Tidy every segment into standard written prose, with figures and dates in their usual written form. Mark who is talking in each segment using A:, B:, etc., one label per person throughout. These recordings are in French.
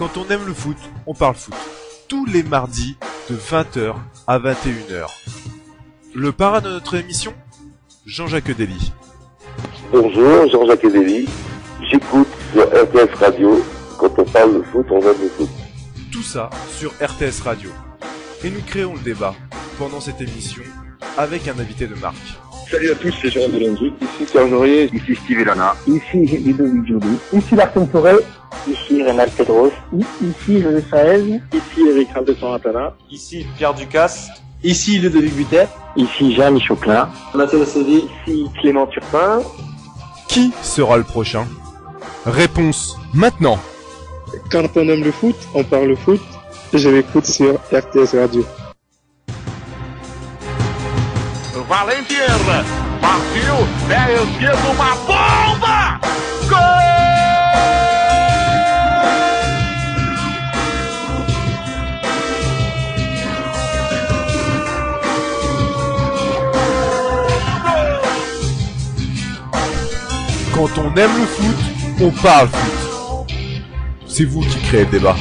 A: Quand on aime le foot, on parle foot. Tous les mardis de 20h à 21h. Le parrain de notre émission, Jean-Jacques Dely.
B: Bonjour, Jean-Jacques Dely. J'écoute sur RTS Radio. Quand on parle de foot, on aime le foot.
A: Tout ça sur RTS Radio. Et nous créons le débat pendant cette émission avec un invité de marque.
C: Salut à tous, c'est Jérôme Delangy.
B: Ici Serge Aurier.
D: Ici Steve Elana.
E: Ici Ludovic Joly.
F: Ici Larsen Forêt.
G: Ici Rénal Pedros.
E: Ici José Saez.
C: Ici Eric Raldesson-Atala.
H: Ici Pierre Ducasse.
I: Ici Ludovic Butet.
G: Ici Jeanne Choclin.
J: Mathieu Séville.
G: Ici Clément Turpin.
A: Qui sera le prochain? Réponse maintenant.
C: Quand on aime le foot, on parle foot. Et je l'écoute sur RTS Radio.
K: Valentier partiu, pé esquerdo, uma bomba! Gol!
A: Quand on aime le foot, on parle foot. C'est vous qui créez le débat.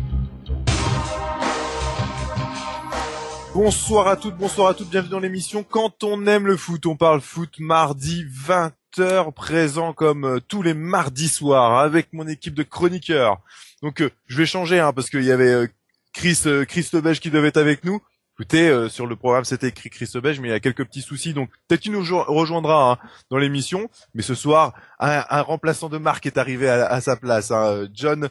A: Bonsoir à toutes, bienvenue dans l'émission Quand on aime le foot, on parle foot, mardi 20h, présent comme tous les mardis soirs avec mon équipe de chroniqueurs. Donc je vais changer parce qu'il y avait Chris Lebège qui devait être avec nous. Écoutez, sur le programme c'était écrit Chris Lebège, mais il y a quelques petits soucis, donc peut-être qu'il nous rejoindra dans l'émission. Mais ce soir, un remplaçant de marque est arrivé à sa place, John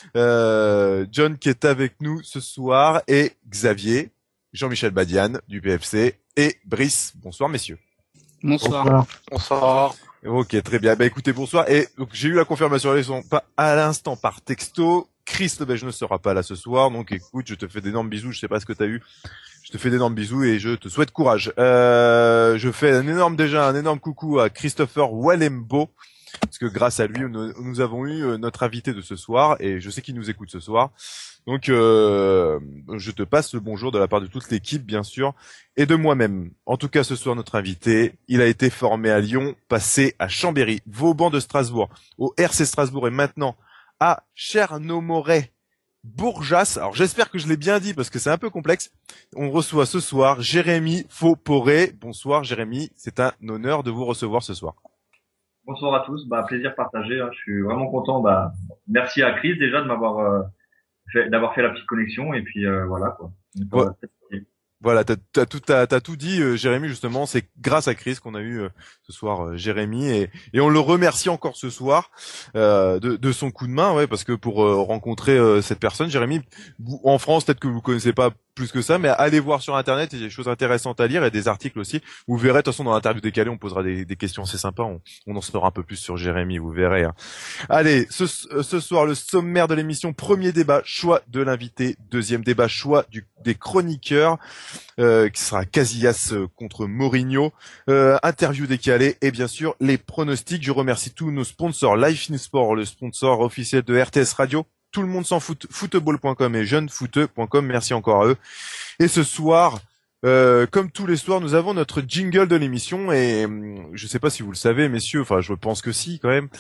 A: qui est avec nous ce soir, et Xavier, Jean-Michel Badiane du PFC et Brice. Bonsoir messieurs.
L: Bonsoir.
H: Bonsoir.
A: Ok, très bien. Écoutez, bonsoir. Et donc j'ai eu la confirmation à l'instant par texto. Chris Lebège ne sera pas là ce soir, donc écoute, je te fais d'énormes bisous. Je sais pas ce que t'as eu. Je te fais d'énormes bisous et je te souhaite courage. Je fais un énorme coucou à Christopher Walembo, parce que grâce à lui, nous avons eu notre invité de ce soir, et je sais qu'il nous écoute ce soir. Donc, je te passe le bonjour de la part de toute l'équipe, bien sûr, et de moi-même. En tout cas, ce soir, notre invité, il a été formé à Lyon, passé à Chambéry, Vauban de Strasbourg, au RC Strasbourg, et maintenant à Chernomorets Bourgas. Alors, j'espère que je l'ai bien dit, parce que c'est un peu complexe. On reçoit ce soir Jérémy Fauporé. Bonsoir, Jérémy. C'est un honneur de vous recevoir ce soir.
M: Bonsoir à tous. Plaisir partagé. Je suis vraiment content. Merci à Chris déjà de m'avoir d'avoir fait la petite connexion, et puis voilà quoi. Donc,
A: voilà, t'as tout dit, Jérémy, justement. C'est grâce à Chris qu'on a eu ce soir Jérémy, et on le remercie encore ce soir de son coup de main, ouais, parce que pour rencontrer cette personne, Jérémy, en France, peut-être que vous connaissez pas plus que ça, mais allez voir sur internet, il y a des choses intéressantes à lire et des articles aussi. Vous verrez, de toute façon, dans l'interview décalée, on posera des questions assez sympas, on en saura un peu plus sur Jérémy, vous verrez. Allez, ce soir, le sommaire de l'émission: premier débat, choix de l'invité; deuxième débat, choix des chroniqueurs, qui sera Casillas contre Mourinho, interview décalée, et bien sûr les pronostics. Je remercie tous nos sponsors: Life in Sport, le sponsor officiel de RTS Radio, Tout le monde s'en fout, football.com et jeunefooteux.com, merci encore à eux. Et ce soir, comme tous les soirs, nous avons notre jingle de l'émission, et je sais pas si vous le savez, messieurs, enfin je pense que si quand même,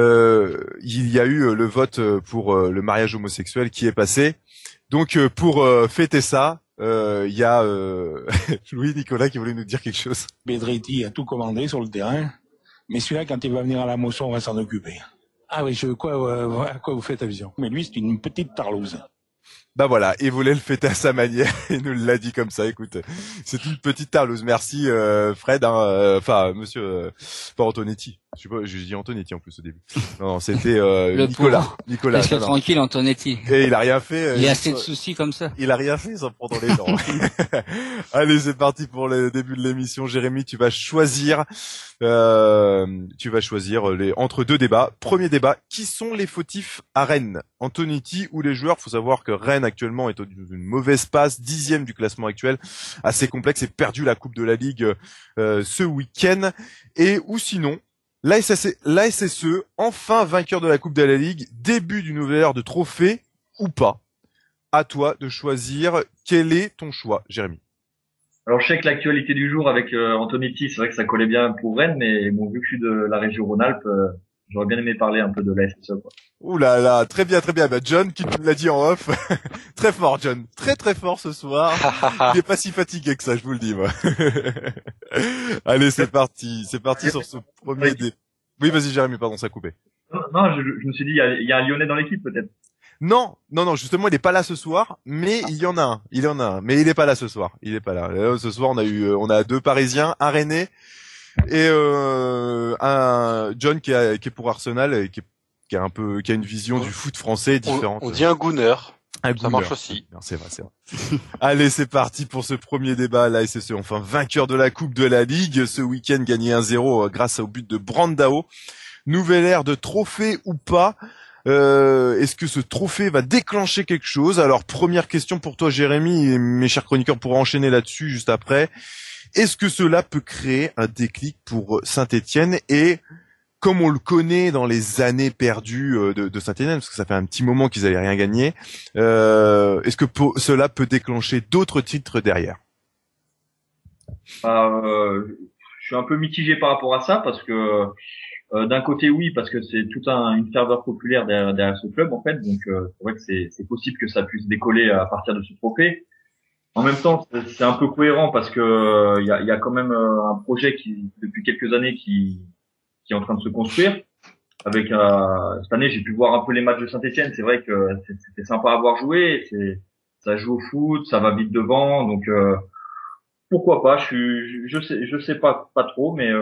A: il y a eu le vote pour le mariage homosexuel qui est passé. Donc pour fêter ça, il y a Louis Nicolas qui voulait nous dire quelque chose.
N: Bedretti a tout commandé sur le terrain, mais celui-là, quand il va venir à la moisson, on va s'en occuper. Ah oui, à quoi vous faites allusion? Mais lui, c'est une petite tarlouse.
A: Bah voilà, il voulait le fêter à sa manière, il nous l'a dit comme ça. Écoute, c'est une petite tarlouse. Merci Fred, monsieur, pas Antonetti. Je sais pas, je dis Antonetti en plus au début. Non, c'était Nicolas.
L: Laisse-le tranquille, Antonetti.
A: Et il a rien fait.
L: Il a assez de soucis comme ça.
A: Il a rien fait sans prendre les dents. Allez, c'est parti pour le début de l'émission. Jérémy, tu vas choisir entre deux débats. Premier débat: qui sont les fautifs à Rennes, Antonetti ou les joueurs? Faut savoir que Rennes actuellement est dans une mauvaise passe, 10e du classement actuel, assez complexe, et perdu la Coupe de la Ligue ce week-end. Et ou sinon, la SSE, enfin vainqueur de la Coupe de la Ligue, début d'une nouvelle ère de trophée ou pas. À toi de choisir. Quel est ton choix, Jérémy?
M: Alors je sais que l'actualité du jour avec Antonetti, c'est vrai que ça collait bien pour Rennes, mais bon, vu que je suis de la région Rhône-Alpes, j'aurais bien aimé parler un peu de la SSE, quoi.
A: Ouh là là, très bien, très bien. Bah, John qui nous l'a dit en off. Très fort, John. Très très fort ce soir. Il est pas si fatigué que ça, je vous le dis, moi. Allez, c'est parti. C'est parti sur ce premier dé. Oui, vas-y, Jérémy, pardon, ça a coupé.
M: Non, je me suis dit, il y a un Lyonnais dans l'équipe, peut-être.
A: Non, justement, il est pas là ce soir, mais il y en a un. Il en a un, mais il est pas là ce soir. Il est pas là. Ce soir, on a 2 Parisiens, un Rennais et un John qui est pour Arsenal et qui a une vision du foot français différente.
H: On dit un Gunner.
A: Ça
H: marche aussi.
A: Non, c'est vrai. Allez, c'est parti pour ce premier débat. La SSE, enfin vainqueur de la Coupe de la Ligue. Ce week-end, gagné 1-0 grâce au but de Brandao. Nouvelle ère de trophée ou pas? Est-ce que ce trophée va déclencher quelque chose? Alors, première question pour toi, Jérémy, et mes chers chroniqueurs pourront enchaîner là-dessus juste après. Est-ce que cela peut créer un déclic pour Saint-Étienne et comme on le connaît dans les années perdues de Saint-Étienne, parce que ça fait un petit moment qu'ils avaient rien gagné, est-ce que cela peut déclencher d'autres titres derrière?
M: Je suis un peu mitigé par rapport à ça parce que d'un côté oui, parce que c'est toute une ferveur populaire derrière ce club en fait, donc c'est vrai que c'est possible que ça puisse décoller à partir de ce trophée. En même temps, c'est un peu cohérent parce que il y a quand même un projet qui depuis quelques années qui est en train de se construire. Avec cette année, j'ai pu voir un peu les matchs de Saint-Étienne. C'est vrai que c'était sympa à voir jouer. Ça joue au foot, ça va vite devant, donc pourquoi pas. Je sais pas trop, mais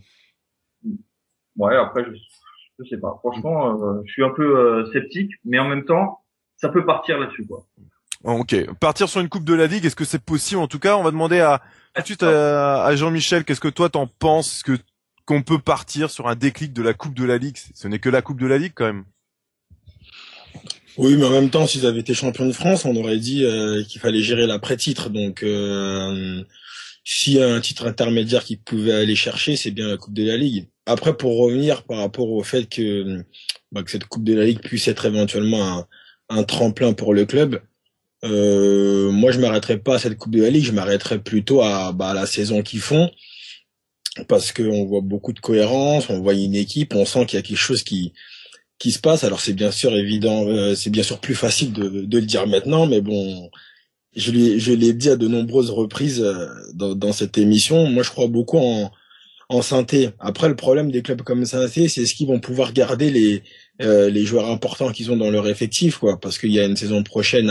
M: ouais. Après, je sais pas. Franchement, je suis un peu sceptique, mais en même temps, ça peut partir là-dessus, quoi.
A: Ok, partir sur une Coupe de la Ligue, est-ce que c'est possible? En tout cas, on va demander tout de suite à Jean-Michel, qu'est-ce que toi t'en penses? Qu'on peut partir sur un déclic de la Coupe de la Ligue? Ce n'est que la Coupe de la Ligue quand même.
D: Oui, mais en même temps, s'ils avaient été champions de France, on aurait dit qu'il fallait gérer l'après-titre. Donc, s'il y a un titre intermédiaire qu'ils pouvaient aller chercher, c'est bien la Coupe de la Ligue. Après, pour revenir par rapport au fait que cette Coupe de la Ligue puisse être éventuellement un tremplin pour le club, moi je m'arrêterais pas à cette Coupe de la Ligue, je m'arrêterais plutôt à la saison qu'ils font, parce que on voit beaucoup de cohérence, on voit une équipe, on sent qu'il y a quelque chose qui se passe. Alors c'est bien sûr évident, c'est bien sûr plus facile de le dire maintenant, mais bon, je l'ai dit à de nombreuses reprises dans cette émission. Moi je crois beaucoup en Saint-Étienne. Après, le problème des clubs comme Saint-Étienne, c'est est-ce qu'ils vont pouvoir garder les joueurs importants qu'ils ont dans leur effectif, quoi, parce qu'il y a une saison prochaine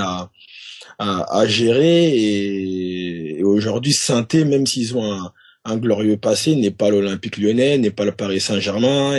D: à gérer, et aujourd'hui Saint-Étienne, même s'ils ont un glorieux passé, n'est pas l'Olympique Lyonnais, n'est pas le Paris Saint-Germain,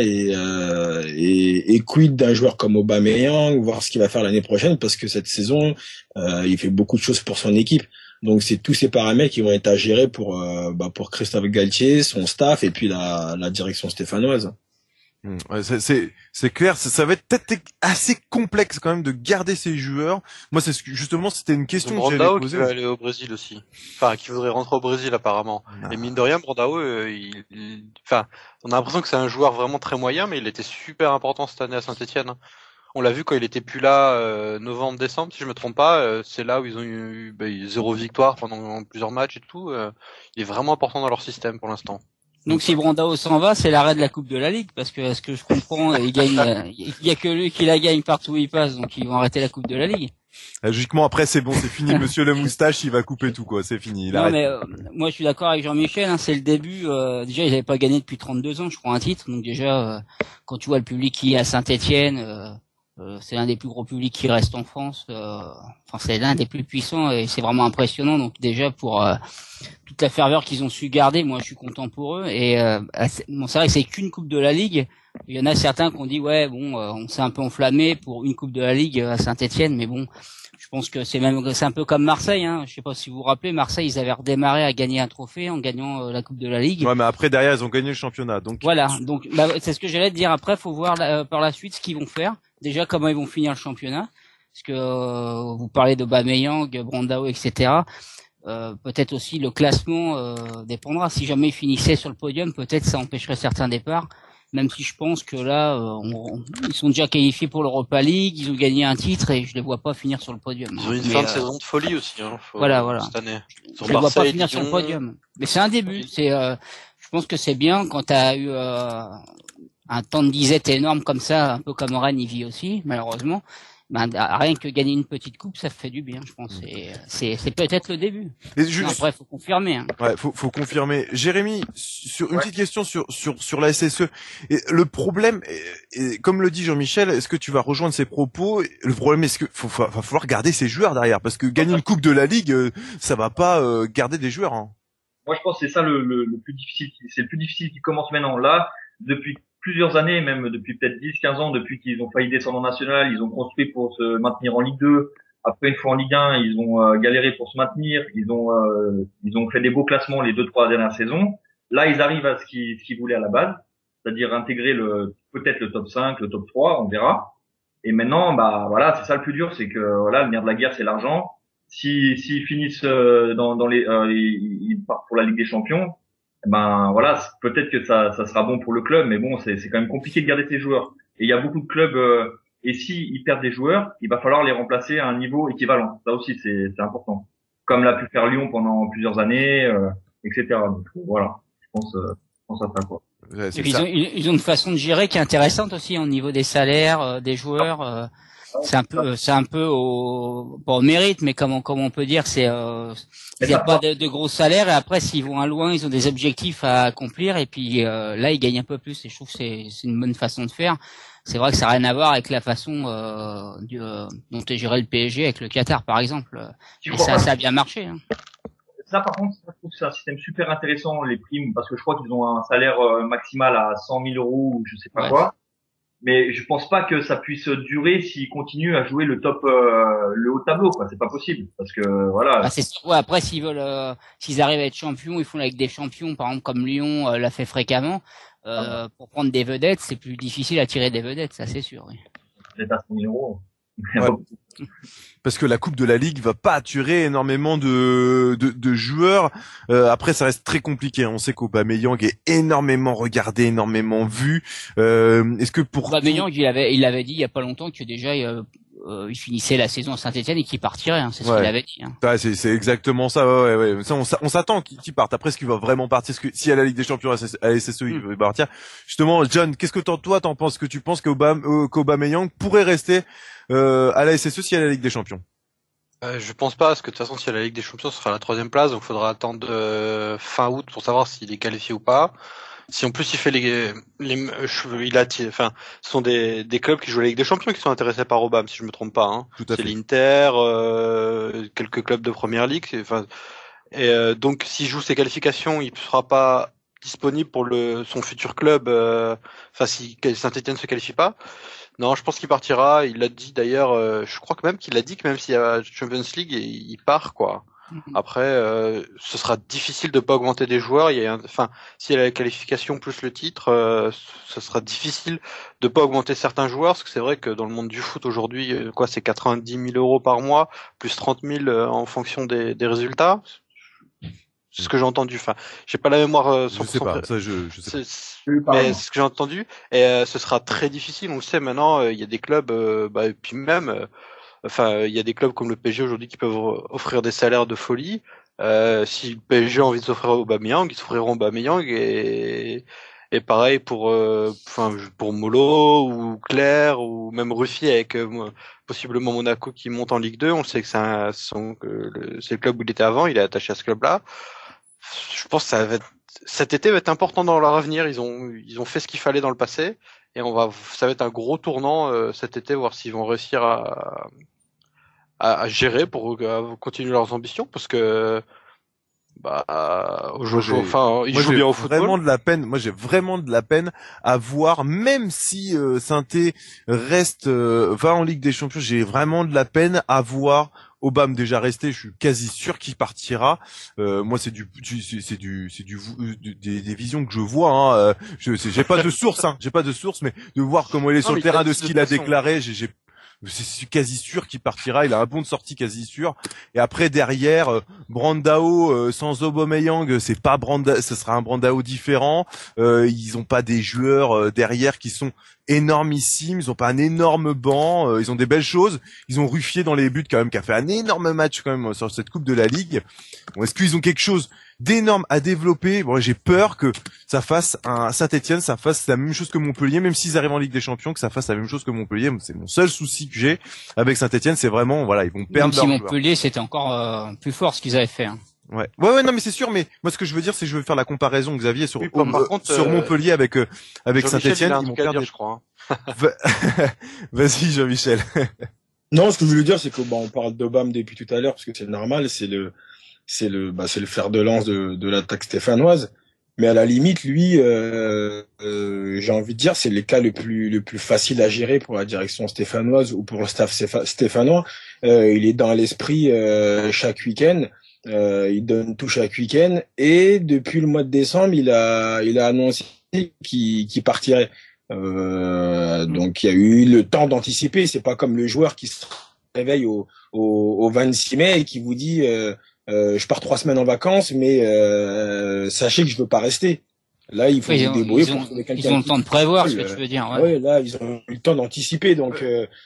D: et quid d'un joueur comme Aubameyang, voir ce qu'il va faire l'année prochaine, parce que cette saison il fait beaucoup de choses pour son équipe. Donc c'est tous ces paramètres qui vont être à gérer pour Christophe Galtier, son staff, et puis la direction stéphanoise.
A: Ouais, c'est clair, ça va être peut-être assez complexe quand même de garder ces joueurs. Moi, justement, c'était une question que j'avais posée.
H: Brandao qui va aller au Brésil aussi. Enfin, qui voudrait rentrer au Brésil apparemment. Et mine de rien, Brandao, on a l'impression que c'est un joueur vraiment très moyen, mais il était super important cette année à Saint-Étienne. On l'a vu quand il était plus là, novembre-décembre, si je me trompe pas. C'est là où ils ont eu 0 victoire pendant plusieurs matchs et tout. Il est vraiment important dans leur système pour l'instant.
L: Donc si Brandao s'en va, c'est l'arrêt de la Coupe de la Ligue, parce que ce que je comprends, il y a que lui qui la gagne partout où il passe, donc ils vont arrêter la Coupe de la Ligue.
A: Logiquement, après c'est bon, c'est fini. Monsieur le moustache, il va couper tout, quoi. C'est fini.
L: Non, mais moi je suis d'accord avec Jean-Michel. C'est le début. Déjà, ils n'avaient pas gagné depuis 32 ans, je crois, un titre. Donc déjà, quand tu vois le public qui est à Saint-Étienne, c'est l'un des plus gros publics qui reste en France. C'est l'un des plus puissants et c'est vraiment impressionnant. Donc déjà pour toute la ferveur qu'ils ont su garder, moi je suis content pour eux. Et c'est vrai que c'est qu'une Coupe de la Ligue. Il y en a certains qui ont dit on s'est un peu enflammé pour une Coupe de la Ligue à Saint-Étienne, mais bon, je pense que c'est un peu comme Marseille. Je sais pas si vous vous rappelez, Marseille ils avaient redémarré à gagner un trophée en gagnant la Coupe de la Ligue.
A: Ouais, mais après derrière ils ont gagné le championnat. Donc
L: voilà. Donc c'est ce que j'allais te dire. Après, faut voir par la suite ce qu'ils vont faire. Déjà comment ils vont finir le championnat, parce que vous parlez d'Aubameyang, Brandao, etc. Peut-être aussi le classement dépendra. Si jamais ils finissaient sur le podium, peut-être ça empêcherait certains départs. Même si je pense que là, ils sont déjà qualifiés pour l'Europa League, ils ont gagné un titre et je les vois pas finir sur le podium.
H: Ils ont une fin de saison de folie aussi.
L: Voilà.
H: Cette année.
L: Je les vois pas finir sur le podium. Mais c'est un début. Je pense que c'est bien quand tu as eu un temps de disette énorme comme ça, un peu comme Rennes y vit aussi, malheureusement, ben, rien que gagner une petite coupe, ça fait du bien, je pense. C'est peut-être le début. Après, faut confirmer. Hein.
A: Ouais, faut confirmer. Jérémy, sur une petite question sur la SSE. Et le problème, et comme le dit Jean-Michel, est-ce que tu vas rejoindre ses propos? Le problème, est-ce que va falloir garder ses joueurs derrière, parce que gagner une coupe de la Ligue, ça va pas garder des joueurs. Hein.
M: Moi, je pense que c'est ça le plus difficile. C'est le plus difficile qui commence maintenant. Là, depuis plusieurs années, même depuis peut-être 10-15 ans, depuis qu'ils ont failli descendre en national, ils ont construit pour se maintenir en Ligue 2. Après, une fois en Ligue 1, ils ont galéré pour se maintenir. Ils ont fait des beaux classements les 2-3 dernières saisons. Là, ils arrivent à ce qu'ils voulaient à la base, c'est-à-dire intégrer peut-être le top 5, le top 3, on verra. Et maintenant, bah voilà, c'est ça le plus dur, c'est que voilà, le nerf de la guerre, c'est l'argent. S'ils finissent ils partent pour la Ligue des Champions, ben voilà, peut-être que ça sera bon pour le club, mais bon, c'est quand même compliqué de garder ses joueurs. Et il y a beaucoup de clubs et si ils perdent des joueurs, il va falloir les remplacer à un niveau équivalent. Ça aussi, c'est important. Comme l'a pu faire Lyon pendant plusieurs années, etc. Donc voilà, je pense à ça quoi.
L: Ouais, ils ont une façon de gérer qui est intéressante aussi au niveau des salaires des joueurs. C'est un peu pas au mérite, mais comme on peut dire, il n'y a pas de gros salaires, et après s'ils vont à loin, ils ont des objectifs à accomplir, et puis là ils gagnent un peu plus, et je trouve que c'est une bonne façon de faire. C'est vrai que ça n'a rien à voir avec la façon dont est géré le PSG avec le Qatar par exemple. Et ça a bien marché. Hein.
M: Ça par contre, je trouve que c'est un système super intéressant, les primes, parce que je crois qu'ils ont un salaire maximal à 100 000 euros ou je sais pas quoi. Mais je pense pas que ça puisse durer s'ils continuent à jouer le haut tableau, quoi. C'est pas possible, parce que voilà.
L: Ah, c'est sûr. Ouais, après, s'ils arrivent à être champions, ils font avec des champions, par exemple comme Lyon l'a fait fréquemment. Pour prendre des vedettes, c'est plus difficile à tirer des vedettes, ça c'est sûr. Oui.
M: Peut-être à 100 000 euros.
A: Ouais. Parce que la Coupe de la Ligue va pas attirer énormément de joueurs. Après, ça reste très compliqué. On sait qu'Aubameyang est énormément regardé, énormément vu. Est-ce que pour
L: Aubameyang, il avait dit il y a pas longtemps que déjà il finissait la saison à Saint-Etienne et qu'il partirait. Hein, c'est ce qu'il avait dit. Hein.
A: Ouais, c'est exactement ça. Ouais. Ça, on s'attend qu'il parte. Après, est-ce qu'il va vraiment partir? Parce que si à la Ligue des Champions, à SSE, il va partir. Justement, John, qu'est-ce que toi t'en penses? Que tu penses qu'Aubameyang pourrait rester à la SSE si à la Ligue des Champions?
H: Je pense pas, parce que de toute façon, si à la Ligue des Champions, ce sera la 3e place, donc il faudra attendre fin août pour savoir s'il est qualifié ou pas. Si en plus il fait ce sont des clubs qui jouent à la Ligue des Champions qui sont intéressés par Aubame, si je me trompe pas. Hein. C'est l'Inter, quelques clubs de Première Ligue. Donc s'il joue ses qualifications, il ne sera pas disponible pour son futur club. Si Saint-Etienne se qualifie pas. Non, je pense qu'il partira. Il l'a dit d'ailleurs. Je crois que même qu'il a dit que même s'il y a Champions League, il part quoi. Après, ce sera difficile de pas augmenter des joueurs. S'il y a la qualification plus le titre, ce sera difficile de pas augmenter certains joueurs, parce que c'est vrai que dans le monde du foot aujourd'hui, c'est 90 000 euros par mois plus 30 000 en fonction des résultats. C'est ce que j'ai entendu. J'ai pas la mémoire.
A: Je sais pas. Ça, je sais pas.
H: Mais c'est ce que j'ai entendu. Et ce sera très difficile. On le sait maintenant. Il y a des clubs, et puis même. Il y a des clubs comme le PSG aujourd'hui qui peuvent offrir des salaires de folie. Si le PSG a envie de s'offrir Aubameyang, ils s'offriront Aubameyang, et pareil pour Molo ou Claire ou même Ruffier avec possiblement Monaco qui monte en Ligue 2. On sait que c'est le club où il était avant, il est attaché à ce club-là. Je pense que cet été va être important dans leur avenir. Ils ont fait ce qu'il fallait dans le passé, et ça va être un gros tournant cet été, voir s'ils vont réussir à gérer pour continuer leurs ambitions, parce que ils jouent bien au football.
A: Moi j'ai vraiment de la peine à voir, même si Saint-Étienne reste va en Ligue des Champions, j'ai vraiment de la peine à voir Aubame déjà resté. Je suis quasi sûr qu'il partira. Moi c'est des visions que je vois. Hein. J'ai pas de source, mais de voir comment il est sur le terrain, de ce qu'il a déclaré, je suis quasi sûr qu'il partira. Il a un bon de sortie quasi sûr. Et après derrière, Brandao sans Aubameyang, ce sera un Brandao différent. Ils ont pas des joueurs derrière qui sont énormissimes. Ils ont pas un énorme banc. Ils ont des belles choses. Ils ont Ruffier dans les buts quand même, qui a fait un énorme match quand même sur cette Coupe de la Ligue. Bon, est-ce qu'ils ont quelque chose d'énorme à développer. Bon, j'ai peur que ça fasse Saint-Etienne, ça fasse la même chose que Montpellier, même s'ils arrivent en Ligue des Champions, que ça fasse la même chose que Montpellier. C'est mon seul souci que j'ai avec Saint-Etienne, c'est vraiment, voilà, ils vont perdre leur
L: joueur. Montpellier, c'était encore plus fort ce qu'ils avaient fait. Hein.
A: Ouais, non, mais c'est sûr, mais moi, ce que je veux dire, c'est que je veux faire la comparaison, Xavier, sur,
H: par contre,
A: sur Montpellier avec Saint-Etienne.
H: Ils vont perdre, je crois.
A: Vas-y, Jean-Michel.
D: Non, ce que je voulais dire, c'est que, on parle d'Obama depuis tout à l'heure, parce que c'est normal, c'est le fer de lance de l'attaque stéphanoise. Mais à la limite, lui, j'ai envie de dire, c'est le cas le plus facile à gérer pour la direction stéphanoise ou pour le staff stéphanois. Il est dans l'esprit, chaque week-end. Il donne tout chaque week-end, et depuis le mois de décembre, il a annoncé qu'il partirait. Donc il y a eu le temps d'anticiper. C'est pas comme le joueur qui se réveille au 26 mai et qui vous dit je pars 3 semaines en vacances, mais sachez que je veux pas rester. Là, il faut se débrouiller pour trouver quelqu'un.
L: Ils ont le temps de prévoir, ce que tu veux dire.
D: Ouais, là, ils ont eu le temps d'anticiper. Donc,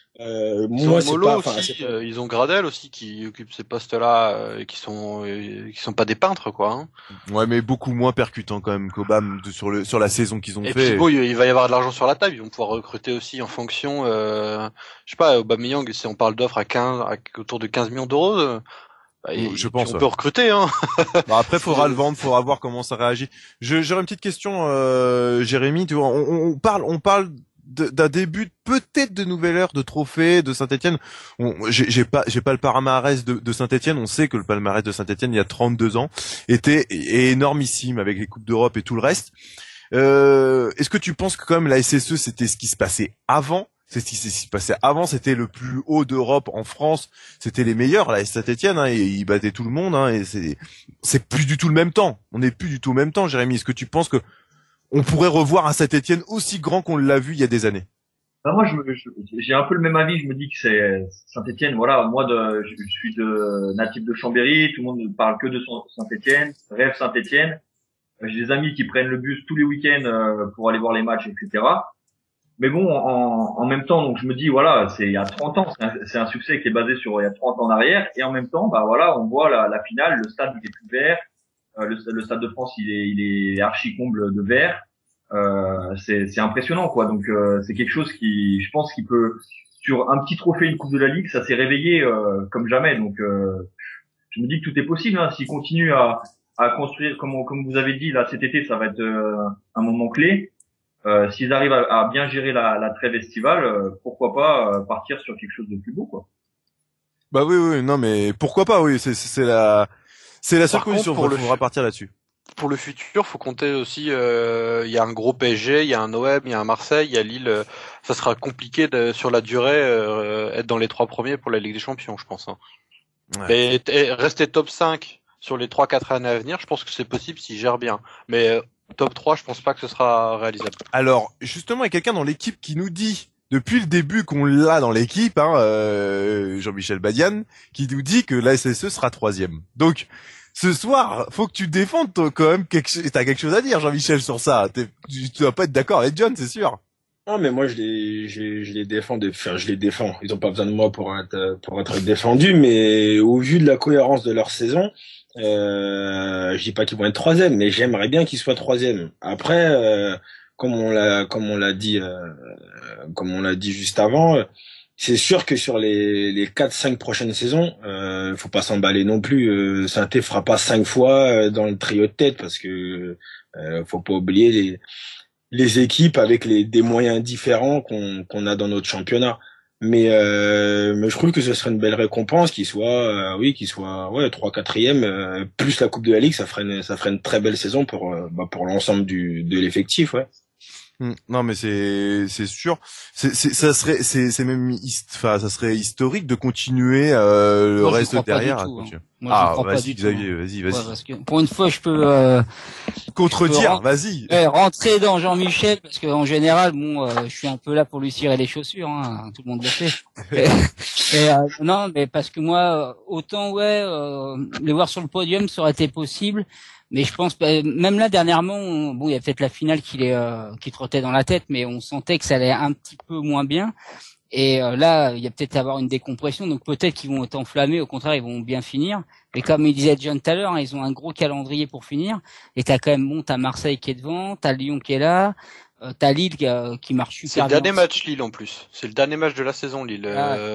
D: moi, c'est pas.
H: Ils ont Gradel aussi qui occupe ces postes-là et qui sont pas des peintres, quoi. Hein.
A: Ouais, mais beaucoup moins percutant quand même qu'Obama sur la saison qu'ils ont fait.
H: Et puis bon, il va y avoir de l'argent sur la table. Ils vont pouvoir recruter aussi en fonction. Je sais pas, Aubameyang, si on parle d'offres autour de 15 millions d'euros.
A: Je pense.
H: On peut recruter, hein.
A: Après, faudra le vendre, faudra voir comment ça réagit. J'aurais une petite question, Jérémy. Tu vois, on parle d'un début peut-être de nouvelle ère de trophée de Saint-Etienne. J'ai pas le palmarès de Saint-Etienne. On sait que le palmarès de Saint-Etienne, il y a 32 ans, était énormissime avec les coupes d'Europe et tout le reste. Est-ce que tu penses que quand même la SSE, c'était ce qui se passait avant? C'est ce qui se passait avant, c'était le plus haut d'Europe en France, c'était les meilleurs, là, Saint-Etienne, et ils battaient tout le monde, et c'est plus du tout le même temps. On n'est plus du tout au même temps, Jérémy. Est-ce que tu penses que on pourrait revoir un Saint-Etienne aussi grand qu'on l'a vu il y a des années?
M: Moi, j'ai un peu le même avis. Je me dis que c'est Saint-Etienne. Voilà, moi, je suis natif de Chambéry. Tout le monde ne parle que de Saint-Etienne. Rêve Saint-Etienne. J'ai des amis qui prennent le bus tous les week-ends pour aller voir les matchs, etc. Mais bon, en même temps, donc je me dis, voilà, c'est il y a 30 ans, c'est un succès qui est basé sur il y a 30 ans en arrière, et en même temps, voilà, on voit la finale, le stade il est plus vert, le stade de France il est archi comble de vert, c'est impressionnant, quoi. Donc c'est quelque chose qui, je pense, qui peut, sur un petit trophée, une coupe de la Ligue, ça s'est réveillé comme jamais. Donc je me dis que tout est possible, hein, s'ils continuent à construire, comme vous avez dit, là cet été, ça va être un moment clé. S'ils arrivent à bien gérer la trêve estivale, pourquoi pas partir sur quelque chose de plus beau, quoi.
A: Bah oui, non, mais pourquoi pas, oui, c'est la seule condition, il faudra partir là-dessus.
H: Pour le futur, faut compter aussi, il y a un gros PSG, il y a un OM, il y a un Marseille, il y a Lille, ça sera compliqué sur la durée, être dans les 3 premiers pour la Ligue des Champions, je pense, hein. Ouais. Et rester top 5 sur les 3-4 années à venir, je pense que c'est possible s'ils gèrent bien. Mais, top 3, je pense pas que ce sera réalisable.
A: Alors, justement, il y a quelqu'un dans l'équipe qui nous dit, depuis le début qu'on l'a dans l'équipe, Jean-Michel Badian, qui nous dit que la SSE sera 3e. Donc, ce soir, faut que tu défendes quand même t'as quelque chose à dire, Jean-Michel, sur ça. Tu dois pas être d'accord avec John, c'est sûr.
D: Non, mais moi, je les défends, je les défends. Ils ont pas besoin de moi pour être défendus, mais au vu de la cohérence de leur saison, je dis pas qu'ils vont être 3e, mais j'aimerais bien qu'ils soient 3e. Après, comme on l'a dit juste avant, c'est sûr que sur les 4-5 prochaines saisons, faut pas s'emballer non plus. Saint-Étienne fera pas 5 fois dans le trio de tête, parce que faut pas oublier les équipes avec des moyens différents qu'on a dans notre championnat. Mais je trouve que ce serait une belle récompense qu'il soit 3-4e plus la Coupe de la Ligue, ça ferait une très belle saison pour l'ensemble de l'effectif, ouais.
A: Non, mais c'est sûr. Ça serait historique de continuer le reste derrière. Vas-y, Xavier, vas-y.
L: Ouais, parce que pour une fois, je peux
A: contredire. Vas-y.
L: Rentrer dans Jean-Michel, parce que en général, je suis un peu là pour lui cirer les chaussures, hein, tout le monde le sait. Non, mais parce que moi, autant les voir sur le podium, ça aurait été possible. Mais je pense, même là dernièrement, il y a peut-être la finale qui trottait dans la tête, mais on sentait que ça allait un petit peu moins bien. Et là, il y a peut-être à avoir une décompression, donc peut-être qu'ils vont être enflammés, au contraire, ils vont bien finir. Mais comme il disait John tout à l'heure, hein, ils ont un gros calendrier pour finir. Et t'as quand même t'as Marseille qui est devant, t'as Lyon qui est là, t'as Lille qui marche super bien.
H: C'est le dernier match Lille en plus. C'est le dernier match de la saison Lille.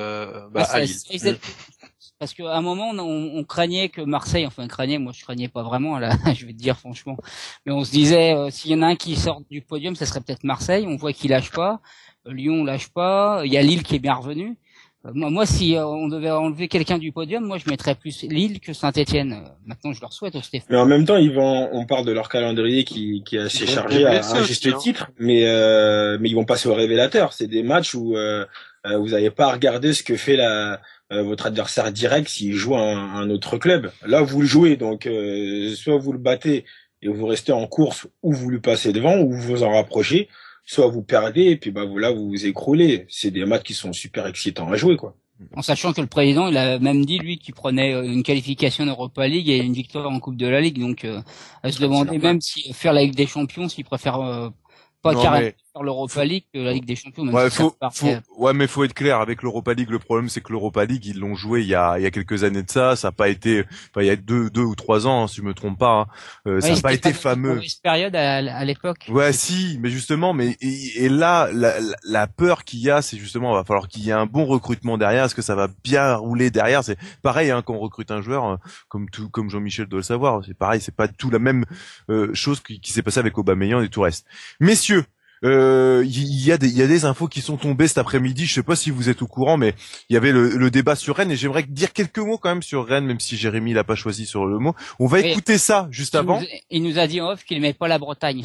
H: À Lille.
L: Parce qu'à un moment, on craignait que Marseille, moi je craignais pas vraiment, là, je vais te dire franchement, mais on se disait, s'il y en a un qui sort du podium, ça serait peut-être Marseille, on voit qu'il lâche pas, Lyon lâche pas, il y a Lille qui est bien revenu. Moi, si on devait enlever quelqu'un du podium, moi je mettrais plus Lille que Saint-Etienne. Maintenant, je leur souhaite au Stéphane.
D: Mais en même temps, on parle de leur calendrier qui est assez chargé à juste titre, mais ils vont passer au révélateur. C'est des matchs où vous n'avez pas à regarder ce que fait votre adversaire direct s'il joue un autre club. Là, vous le jouez, donc soit vous le battez et vous restez en course, ou vous lui passez devant, ou vous vous en rapprochez, soit vous perdez et puis vous vous écroulez. C'est des matchs qui sont super excitants à jouer, quoi.
L: En sachant que le président, il a même dit lui qu'il prenait une qualification Europa League et une victoire en Coupe de la Ligue, donc à se demander même si faire la Ligue des Champions, s'il préfère pas carrément faire l'Europa League que la Ligue des Champions. Même
A: mais faut être clair avec l'Europa League. Le problème, c'est que l'Europa League, ils l'ont joué il y a quelques années de ça. Ça n'a pas été, il y a deux ou 3 ans, hein, si je me trompe pas. Ça n'a pas été fameux.
L: Une période à l'époque.
A: Ouais, si, mais justement, et là, la peur qu'il y a, c'est justement, il va falloir qu'il y ait un bon recrutement derrière. Est-ce que ça va bien rouler derrière? C'est pareil, hein, quand on recrute un joueur, comme Jean-Michel doit le savoir. C'est pareil, c'est pas tout la même chose qui s'est passé avec Aubameyang et tout le reste. Messieurs, il y a des infos qui sont tombées cet après-midi. Je sais pas si vous êtes au courant, mais il y avait le débat sur Rennes et j'aimerais dire quelques mots quand même sur Rennes, même si Jérémy l'a pas choisi sur le mot. On va écouter ça juste avant.
L: Il nous a dit en off qu'il aimait pas la Bretagne.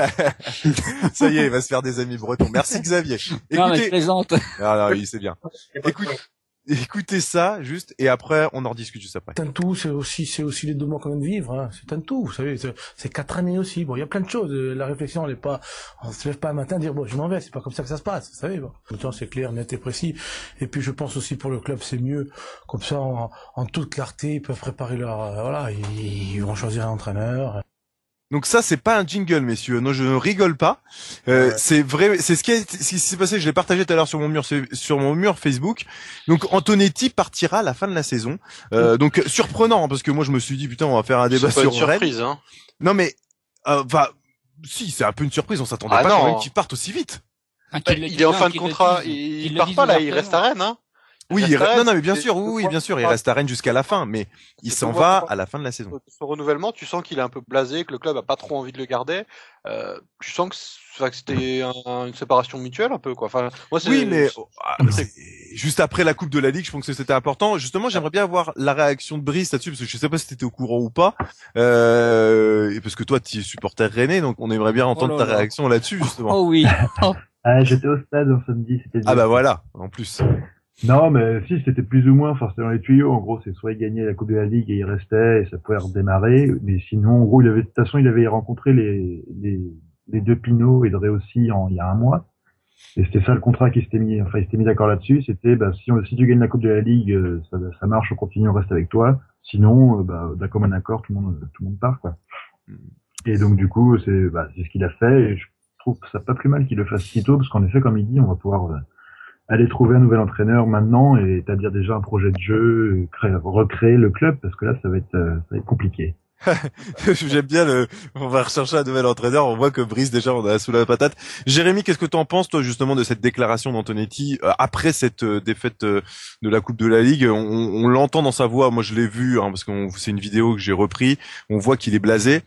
A: Ça y est, il va se faire des amis bretons. Merci Xavier.
L: Non, mais je plaisante.
A: Non, oui, c'est bien. Écoutez ça juste et après on en rediscute juste après.
F: Tantou, c'est aussi les 2 mois qu'on vient de vivre, hein. C'est Tantou, vous savez, c'est 4 années aussi. Bon, il y a plein de choses. La réflexion, on se lève pas un matin à dire bon, je m'en vais. C'est pas comme ça que ça se passe, vous savez. Bon. En même temps, c'est clair, net et précis. Et puis, je pense aussi pour le club, c'est mieux. Comme ça, en toute clarté, ils peuvent préparer ils vont choisir un entraîneur.
A: Donc ça, c'est pas un jingle, messieurs. Non, je ne rigole pas. C'est vrai, c'est ce qui s'est passé. Je l'ai partagé tout à l'heure sur mon mur Facebook. Donc Antonetti partira à la fin de la saison. Donc surprenant, parce que moi je me suis dit putain, on va faire un débat sur Rennes.
H: C'est pas une surprise, hein.
A: Non mais, si, c'est un peu une surprise. On s'attendait pas quand même qu'il parte aussi vite.
H: Il est en fin de contrat. Il part pas là. Il reste à Rennes, hein.
A: Oui, non, mais bien sûr, bien sûr, il reste à Rennes jusqu'à la fin, mais il s'en va à la fin de la saison.
H: Son renouvellement, tu sens qu'il est un peu blasé, que le club a pas trop envie de le garder. Tu sens que c'était une séparation mutuelle un peu, quoi. Enfin, moi,
A: oui, mais juste après la Coupe de la Ligue, je pense que c'était important. Justement, j'aimerais bien avoir la réaction de Brice là-dessus, parce que je sais pas si t'étais au courant ou pas, parce que toi, tu es supporter rennais, donc on aimerait bien entendre ta réaction là-dessus, justement.
L: Oh oui.
I: J'étais au stade samedi, c'était.
A: Ah bah voilà, en plus.
I: Non, mais si, c'était plus ou moins, c'était dans les tuyaux. En gros, c'est soit il gagnait la Coupe de la Ligue et il restait et ça pouvait redémarrer. Mais sinon, en gros, de toute façon, il avait rencontré les 2 Pinot et Drey aussi il y a un mois. Et c'était ça le contrat il s'était mis d'accord là-dessus. C'était, si tu gagnes la Coupe de la Ligue, ça marche, on continue, on reste avec toi. Sinon, d'un commun accord, tout le monde part, quoi. Et donc, du coup, c'est ce qu'il a fait et je trouve ça pas plus mal qu'il le fasse si tôt parce qu'en effet, comme il dit, on va pouvoir, aller trouver un nouvel entraîneur maintenant et établir déjà un projet de jeu, recréer le club parce que là ça va être compliqué.
A: J'aime bien on va rechercher un nouvel entraîneur, on voit que Brice déjà on a sous la patate. Jérémy, qu'est-ce que t'en penses toi justement de cette déclaration d'Antonetti après cette défaite de la Coupe de la Ligue? On l'entend dans sa voix, moi je l'ai vu parce que c'est une vidéo que j'ai repris, on voit qu'il est blasé.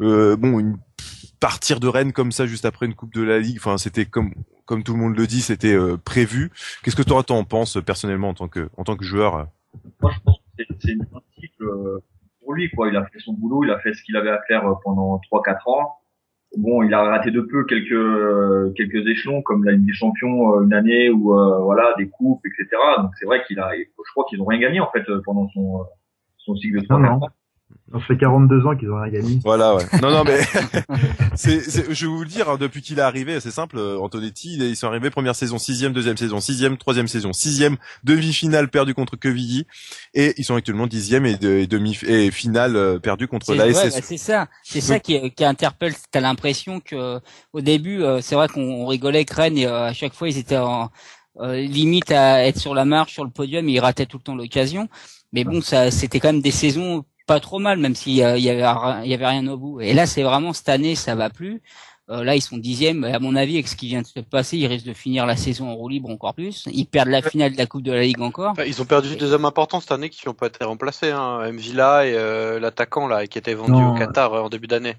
A: Partir de Rennes comme ça juste après une Coupe de la Ligue, enfin c'était comme tout le monde le dit, c'était prévu. Qu'est-ce que toi t'en penses personnellement en tant que joueur?
M: Moi je pense que c'est une pratique pour lui, quoi. Il a fait son boulot, il a fait ce qu'il avait à faire pendant 3-4 ans. Bon, il a raté de peu quelques échelons comme la Ligue des Champions une année ou des coupes, etc. Donc c'est vrai je crois qu'ils ont rien gagné en fait pendant son cycle de 3-4 ans.
I: Ça fait 42 ans qu'ils ont rien gagné.
A: Voilà, ouais. Non, mais je vais vous le dire, depuis qu'il est arrivé, c'est simple, Antonetti, ils sont arrivés première saison, 6e, deuxième saison, 6e, troisième saison, 6e, demi-finale perdue contre Quevilly, et ils sont actuellement 10e et finale perdue contre l'ASS.
L: C'est ça qui interpelle. T'as l'impression que au début, c'est vrai qu'on rigolait que Rennes et à chaque fois ils étaient limite à être sur la marche, sur le podium, il ratait tout le temps l'occasion. Mais bon, ça, c'était quand même des saisons pas trop mal, même s'il y avait rien au bout. Et là, c'est vraiment cette année, ça va plus. Là, ils sont 10e. À mon avis, avec ce qui vient de se passer, ils risquent de finir la saison en roue libre encore plus. Ils perdent la finale de la Coupe de la Ligue encore.
H: Enfin, ils ont perdu deux hommes importants cette année qui n'ont pas été remplacés. Mvila et l'attaquant là qui était vendu au Qatar en début d'année.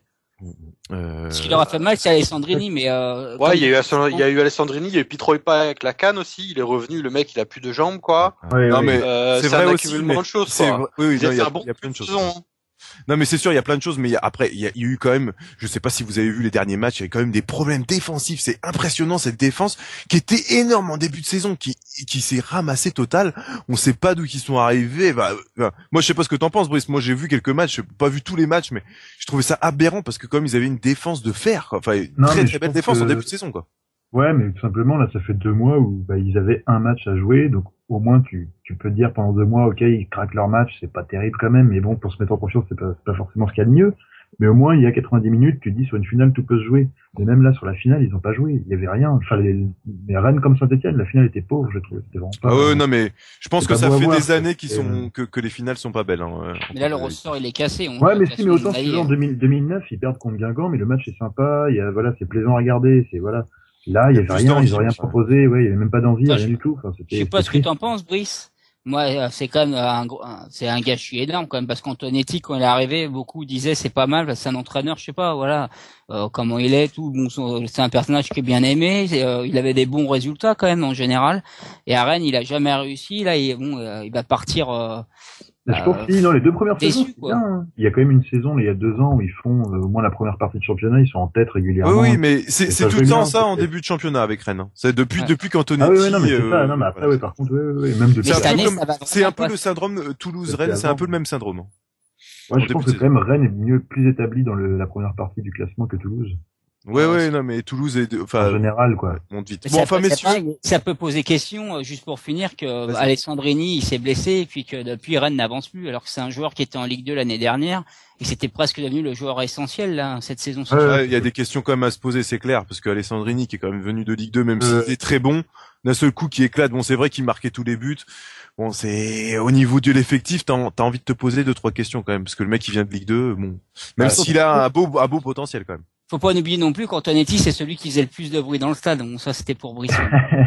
L: Ce qui leur a fait mal, c'est Alessandrini, mais
H: ouais, il y a eu Alessandrini, il y a eu Pitroipa avec la canne aussi. Il est revenu, le mec, il a plus de jambes, quoi.
A: Ouais, non, mais
H: c'est vrai aussi. De choses, quoi.
A: Oui, il y a plein de choses. Non, mais c'est sûr, il y a plein de choses, mais après, il y a eu quand même, je sais pas si vous avez vu les derniers matchs, il y avait quand même des problèmes défensifs. C'est impressionnant, cette défense, qui était énorme en début de saison, qui s'est ramassée total. On sait pas d'où ils sont arrivés. Moi, je sais pas ce que t'en penses, Brice. Moi, j'ai vu quelques matchs, j'ai pas vu tous les matchs, mais je trouvais ça aberrant parce que comme ils avaient une défense de fer, quoi. Enfin, très belle défense en début de saison, quoi.
I: Ouais, mais tout simplement, là, ça fait 2 mois où, ils avaient un match à jouer, donc au moins tu peux dire pendant 2 mois, ok, ils craquent leur match, c'est pas terrible quand même, mais bon, pour se mettre en confiance, c'est pas forcément ce qu'il y a de mieux. Mais au moins, il y a 90 minutes, tu te dis, sur une finale, tout peut se jouer. Mais même là, sur la finale, ils ont pas joué. Il y avait rien. Enfin, les Rennes comme Saint-Etienne, la finale était pauvre, je trouve. C'était vraiment pas.
A: Ah ouais, non, mais je pense que ça fait des années que les finales sont pas belles,
L: Mais là, le ressort, il est cassé.
I: Ouais, mais si, mais autant, en 2009, ils perdent contre Guingamp, mais le match est sympa, c'est plaisant à regarder, voilà. Là, il y avait rien, ils ont rien proposé, il y avait même pas d'envie, rien du tout. Enfin,
L: je sais pas ce que t'en penses, Brice. Moi, c'est quand même c'est un gâchis énorme quand même, parce qu'Antonetti, quand il est arrivé, beaucoup disaient c'est pas mal, c'est un entraîneur, je sais pas, voilà, comment il est, tout. Bon, c'est un personnage qui est bien aimé, il avait des bons résultats quand même en général. Et à Rennes, il a jamais réussi. Là, il va partir.
I: Je pense que les 2 premières saisons, c'est bien, hein. Il y a quand même une saison, il y a 2 ans, où ils font au moins la première partie de championnat, ils sont en tête régulièrement.
A: Oui, mais c'est tout le temps ça en début de championnat avec Rennes. C'est depuis qu'Antonetti.
I: Ah oui, non, mais c'est ça. Non, mais après, par contre, même depuis.
A: C'est un peu le syndrome Toulouse-Rennes, c'est un peu le même syndrome.
I: Ouais, je pense que quand même Rennes est plus établi dans la première partie du classement que Toulouse.
A: Ouais, non, mais Toulouse est,
I: en général, quoi.
A: Monte vite. Bon, enfin, messieurs.
L: Ça peut poser question, juste pour finir, que Alessandrini, il s'est blessé, et puis que depuis Rennes n'avance plus, alors que c'est un joueur qui était en Ligue 2 l'année dernière, et c'était presque devenu le joueur essentiel, là, cette saison.
A: Il y a des questions quand même à se poser, c'est clair, parce que Alessandrini, qui est quand même venu de Ligue 2, même s'il était très bon, d'un seul coup qui éclate, bon, c'est vrai qu'il marquait tous les buts. Bon, c'est, au niveau de l'effectif, t'as envie de te poser 2-3 questions quand même, parce que le mec, il vient de Ligue 2, bon. Même s'il a un beau potentiel quand même.
L: Faut pas oublier non plus qu'Antonetti, c'est celui qui faisait le plus de bruit dans le stade. Bon, ça, c'était pour Brice.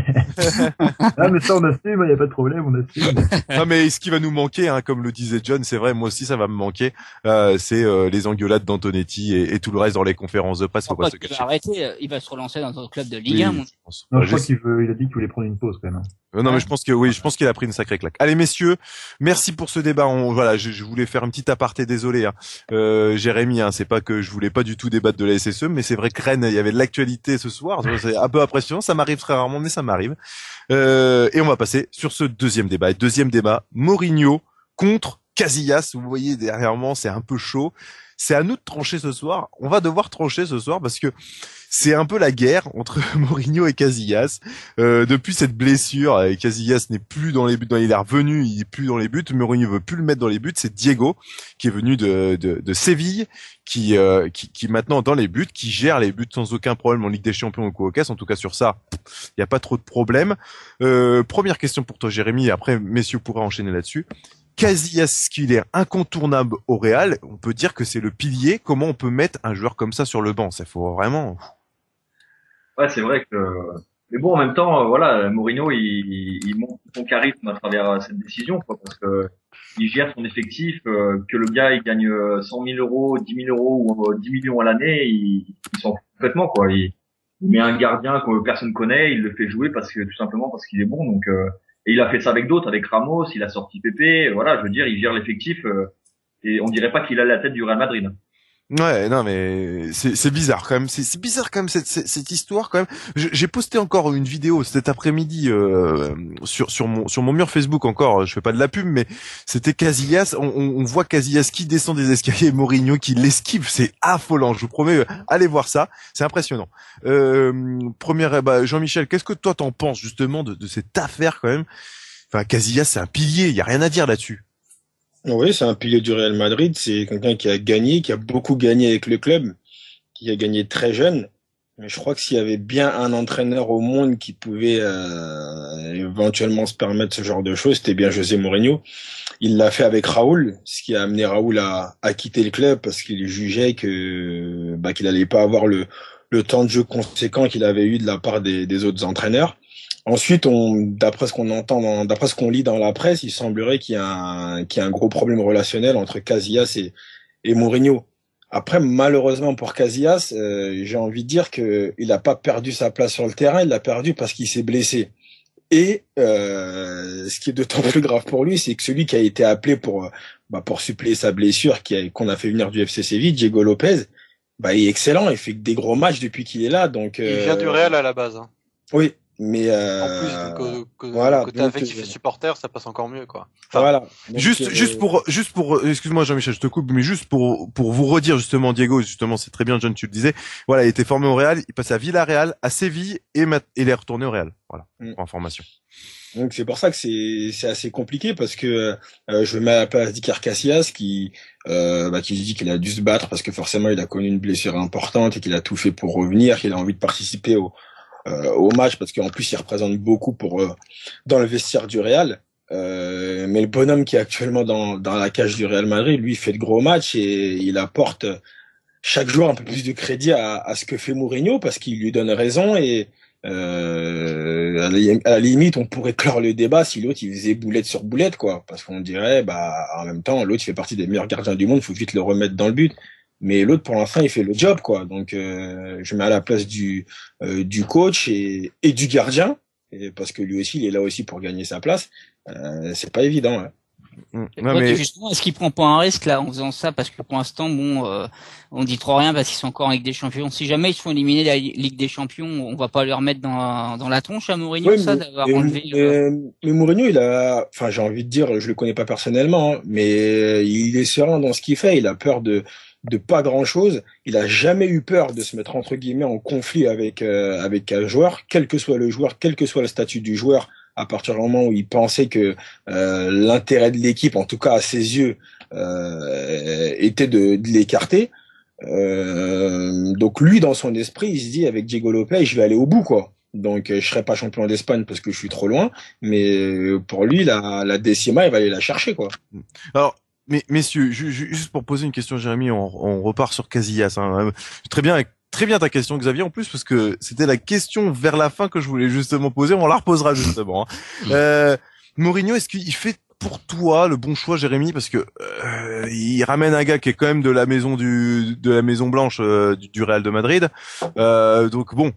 I: Ah, mais ça, on assume, y a pas de problème, on assume.
A: Non, mais ce qui va nous manquer, comme le disait John, c'est vrai, moi aussi, ça va me manquer, c'est, les engueulades d'Antonetti et tout le reste dans les conférences de presse. Faut pas se cacher.
L: Il va arrêter, il va se relancer dans un club de Ligue 1,
A: je
L: pense.
I: Non, je crois il a dit qu'il voulait prendre une pause, quand même.
A: Non, mais je pense qu'il a pris une sacrée claque. Allez, messieurs, merci pour ce débat. Je voulais faire un petit aparté, désolé, Jérémy, c'est pas que je voulais pas du tout débattre de la SSE, mais c'est vrai que Rennes, il y avait de l'actualité ce soir. C'est un peu impressionnant. Ça m'arrive très rarement, mais ça m'arrive. Et on va passer sur ce deuxième débat. Deuxième débat, Mourinho contre Casillas. Vous voyez derrière moi, c'est un peu chaud. C'est à nous de trancher ce soir. On va devoir trancher ce soir parce que c'est un peu la guerre entre Mourinho et Casillas. Depuis cette blessure, Casillas n'est plus dans les buts. Il est revenu, il est plus dans les buts. Mourinho veut plus le mettre dans les buts. C'est Diego qui est venu de Séville, qui maintenant dans les buts, qui gère les buts sans aucun problème en Ligue des Champions ou quoi au caisse. En tout cas sur ça, il y a pas trop de problème. Première question pour toi, Jérémy. Et après, messieurs pourraient enchaîner là-dessus. Casillas, qu'il est incontournable au Real, on peut dire que c'est le pilier. Comment on peut mettre un joueur comme ça sur le banc? Ça faut vraiment.
M: Ouais, c'est vrai que. Mais bon, en même temps, voilà, Mourinho, il montre son charisme à travers cette décision, quoi, parce que il gère son effectif, que le gars il gagne 100 000 euros, 10 000 euros ou 10 millions à l'année, il s'en fout complètement, quoi. Il met un gardien que personne connaît, il le fait jouer tout simplement parce qu'il est bon, donc. Et il a fait ça avec d'autres, avec Ramos, il a sorti Pépé, voilà, je veux dire, il gère l'effectif, et on dirait pas qu'il a la tête du Real Madrid.
A: Ouais, non, mais c'est bizarre quand même. C'est bizarre quand même cette histoire quand même. J'ai posté encore une vidéo cet après-midi sur mon mur Facebook encore. Je fais pas de la pub, mais c'était Casillas. On voit Casillas qui descend des escaliers, Mourinho qui l'esquive. C'est affolant. Je vous promets, allez voir ça. C'est impressionnant. Jean-Michel, qu'est-ce que toi t'en penses justement de cette affaire quand même? Enfin, Casillas, c'est un pilier. Il y a rien à dire là-dessus.
D: Oui, c'est un pilier du Real Madrid. C'est quelqu'un qui a gagné, qui a beaucoup gagné avec le club, qui a gagné très jeune. Mais je crois que s'il y avait bien un entraîneur au monde qui pouvait éventuellement se permettre ce genre de choses, c'était bien José Mourinho. Il l'a fait avec Raoul, ce qui a amené Raoul à quitter le club parce qu'il jugeait que qu'il allait pas avoir le temps de jeu conséquent qu'il avait eu de la part des autres entraîneurs. Ensuite, d'après ce qu'on entend, d'après ce qu'on lit dans la presse, il semblerait qu'il y a un gros problème relationnel entre Casillas et Mourinho. Après, malheureusement pour Casillas, j'ai envie de dire que il a pas perdu sa place sur le terrain, il l'a perdu parce qu'il s'est blessé. Et ce qui est d'autant plus grave pour lui, c'est que celui qui a été appelé pour suppléer sa blessure, qu'on a fait venir du FC Séville, Diego Lopez, il est excellent, il fait que des gros matchs depuis qu'il est là. Donc
H: il vient du Real à la base. Hein.
D: Oui. Mais
H: en plus,
D: voilà,
H: côté avec qui fait supporter, ça passe encore mieux, quoi.
D: Enfin, voilà.
A: Donc, juste pour, excuse-moi Jean-Michel, je te coupe, mais juste pour vous redire justement, Diego, justement, c'est très bien, John, tu le disais. Voilà, il était formé au Real, il passe à Villarreal, à Séville, et il est retourné au Real. Voilà, pour information.
D: Donc c'est pour ça que c'est assez compliqué parce que je me mets à la place d'Iker Casillas qui dit qu'il a dû se battre parce que forcément il a connu une blessure importante et qu'il a tout fait pour revenir, qu'il a envie de participer au match parce qu'en plus il représente beaucoup dans le vestiaire du Real. Mais le bonhomme qui est actuellement dans la cage du Real Madrid, lui, il fait de gros matchs et il apporte chaque jour un peu plus de crédit à ce que fait Mourinho parce qu'il lui donne raison et à la limite on pourrait clore le débat si l'autre il faisait boulette sur boulette quoi, parce qu'on dirait en même temps l'autre il fait partie des meilleurs gardiens du monde, faut vite le remettre dans le but. Mais l'autre, pour l'instant, il fait le job, quoi. Donc, je mets à la place du coach et du gardien, parce que lui aussi, il est là aussi pour gagner sa place. C'est pas évident. Ouais.
L: Mais justement, est-ce qu'il prend pas un risque là en faisant ça, parce que pour l'instant, on dit trop rien parce qu'ils sont encore en Ligue des Champions. Si jamais ils se font éliminer de la Ligue des Champions, on va pas leur mettre dans la tronche à Mourinho, d'avoir enlevé.
D: Mais Mourinho, j'ai envie de dire, je le connais pas personnellement, hein, mais il est serein dans ce qu'il fait. Il a peur de pas grand chose. Il a jamais eu peur de se mettre entre guillemets en conflit avec un joueur, quel que soit le joueur, quel que soit le statut du joueur, à partir du moment où il pensait que l'intérêt de l'équipe, en tout cas à ses yeux, était de l'écarter. Donc lui, dans son esprit, il se dit avec Diego Lopez, je vais aller au bout, quoi. Donc je serai pas champion d'Espagne parce que je suis trop loin, mais pour lui, la décima, il va aller la chercher, quoi.
A: Alors, mais messieurs, juste pour poser une question, Jérémy, on repart sur Casillas. Hein. Très bien ta question, Xavier, en plus, parce que c'était la question vers la fin que je voulais justement poser. On la reposera justement. Hein. Mourinho, est-ce qu'il fait pour toi le bon choix, Jérémy, parce que il ramène un gars qui est quand même de la maison Blanche du Real de Madrid. Donc bon.